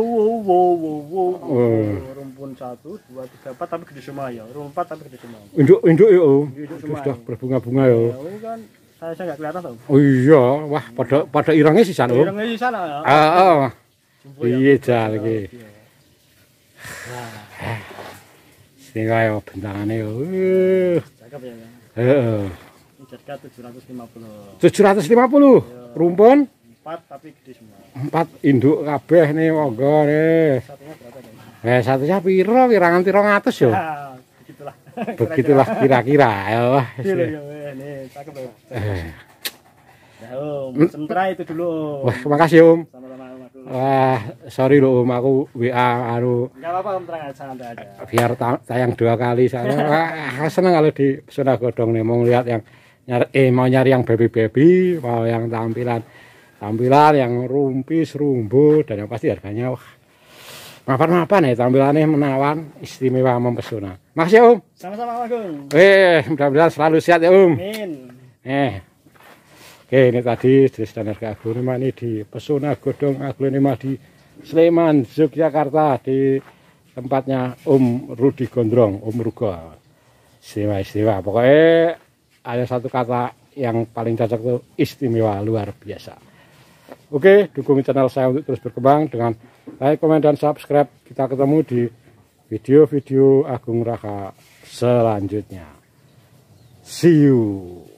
S2: rumpun 1, 2, 3, 4 tapi gede semua ya, rumput 4 tapi gede semua.
S1: Induk ya, Om.
S2: Induk semua.
S1: Sudah berbunga-bunga ya.
S2: Ya, kan saya nggak kelihatan tau.
S1: Oh iya, wah pada irangnya sih sana, Om.
S2: Irangnya di sana ya. Jumbo
S1: Iya jal iki.
S2: Wah,
S1: Sing kaya bentangane yo.
S2: cakep ya.
S1: Heeh.
S2: Ini harga 750.
S1: 750. Rumpun
S2: 4 tapi gede semua.
S1: 4 induk kabeh nih monggo nih.
S2: Satunya berapa?
S1: Satunya piro nganti 200 yo.
S2: Ah, begitulah.
S1: Begitulah kira-kira ya.
S2: Iya, nih, cakep ya. Ya, Om, sementara itu dulu. Om.
S1: Wah, makasih Om.
S2: Sama-sama Om aku.
S1: Wah, sorry loh Om, aku WA
S2: Enggak apa-apa Om, tenang aja, santai aja.
S1: Biar tayang 2 kali saya. Wah, seneng kalau di Pesona Godong nih mau lihat yang mau nyari yang baby-baby, mau yang tampilan yang rumpis, rumbu, dan yang pasti harganya wah mapan-mapan ya, tampilannya menawan, istimewa, mempesona. Makasih Om.
S2: Sama-sama Om Agung.
S1: Mudah-mudahan selalu sehat ya Om.
S2: Amin.
S1: Oke, ini tadi jenis dan harga aglonema ini di Pesona Godong Aglonema di Sleman, Yogyakarta, di tempatnya Om Rudi Gondrong, Om Rugo. Istimewa. Pokoknya ada satu kata yang paling cocok itu istimewa, luar biasa. Oke, dukung channel saya untuk terus berkembang dengan like, komen, dan subscribe. Kita ketemu di video-video Agung Raka selanjutnya. See you.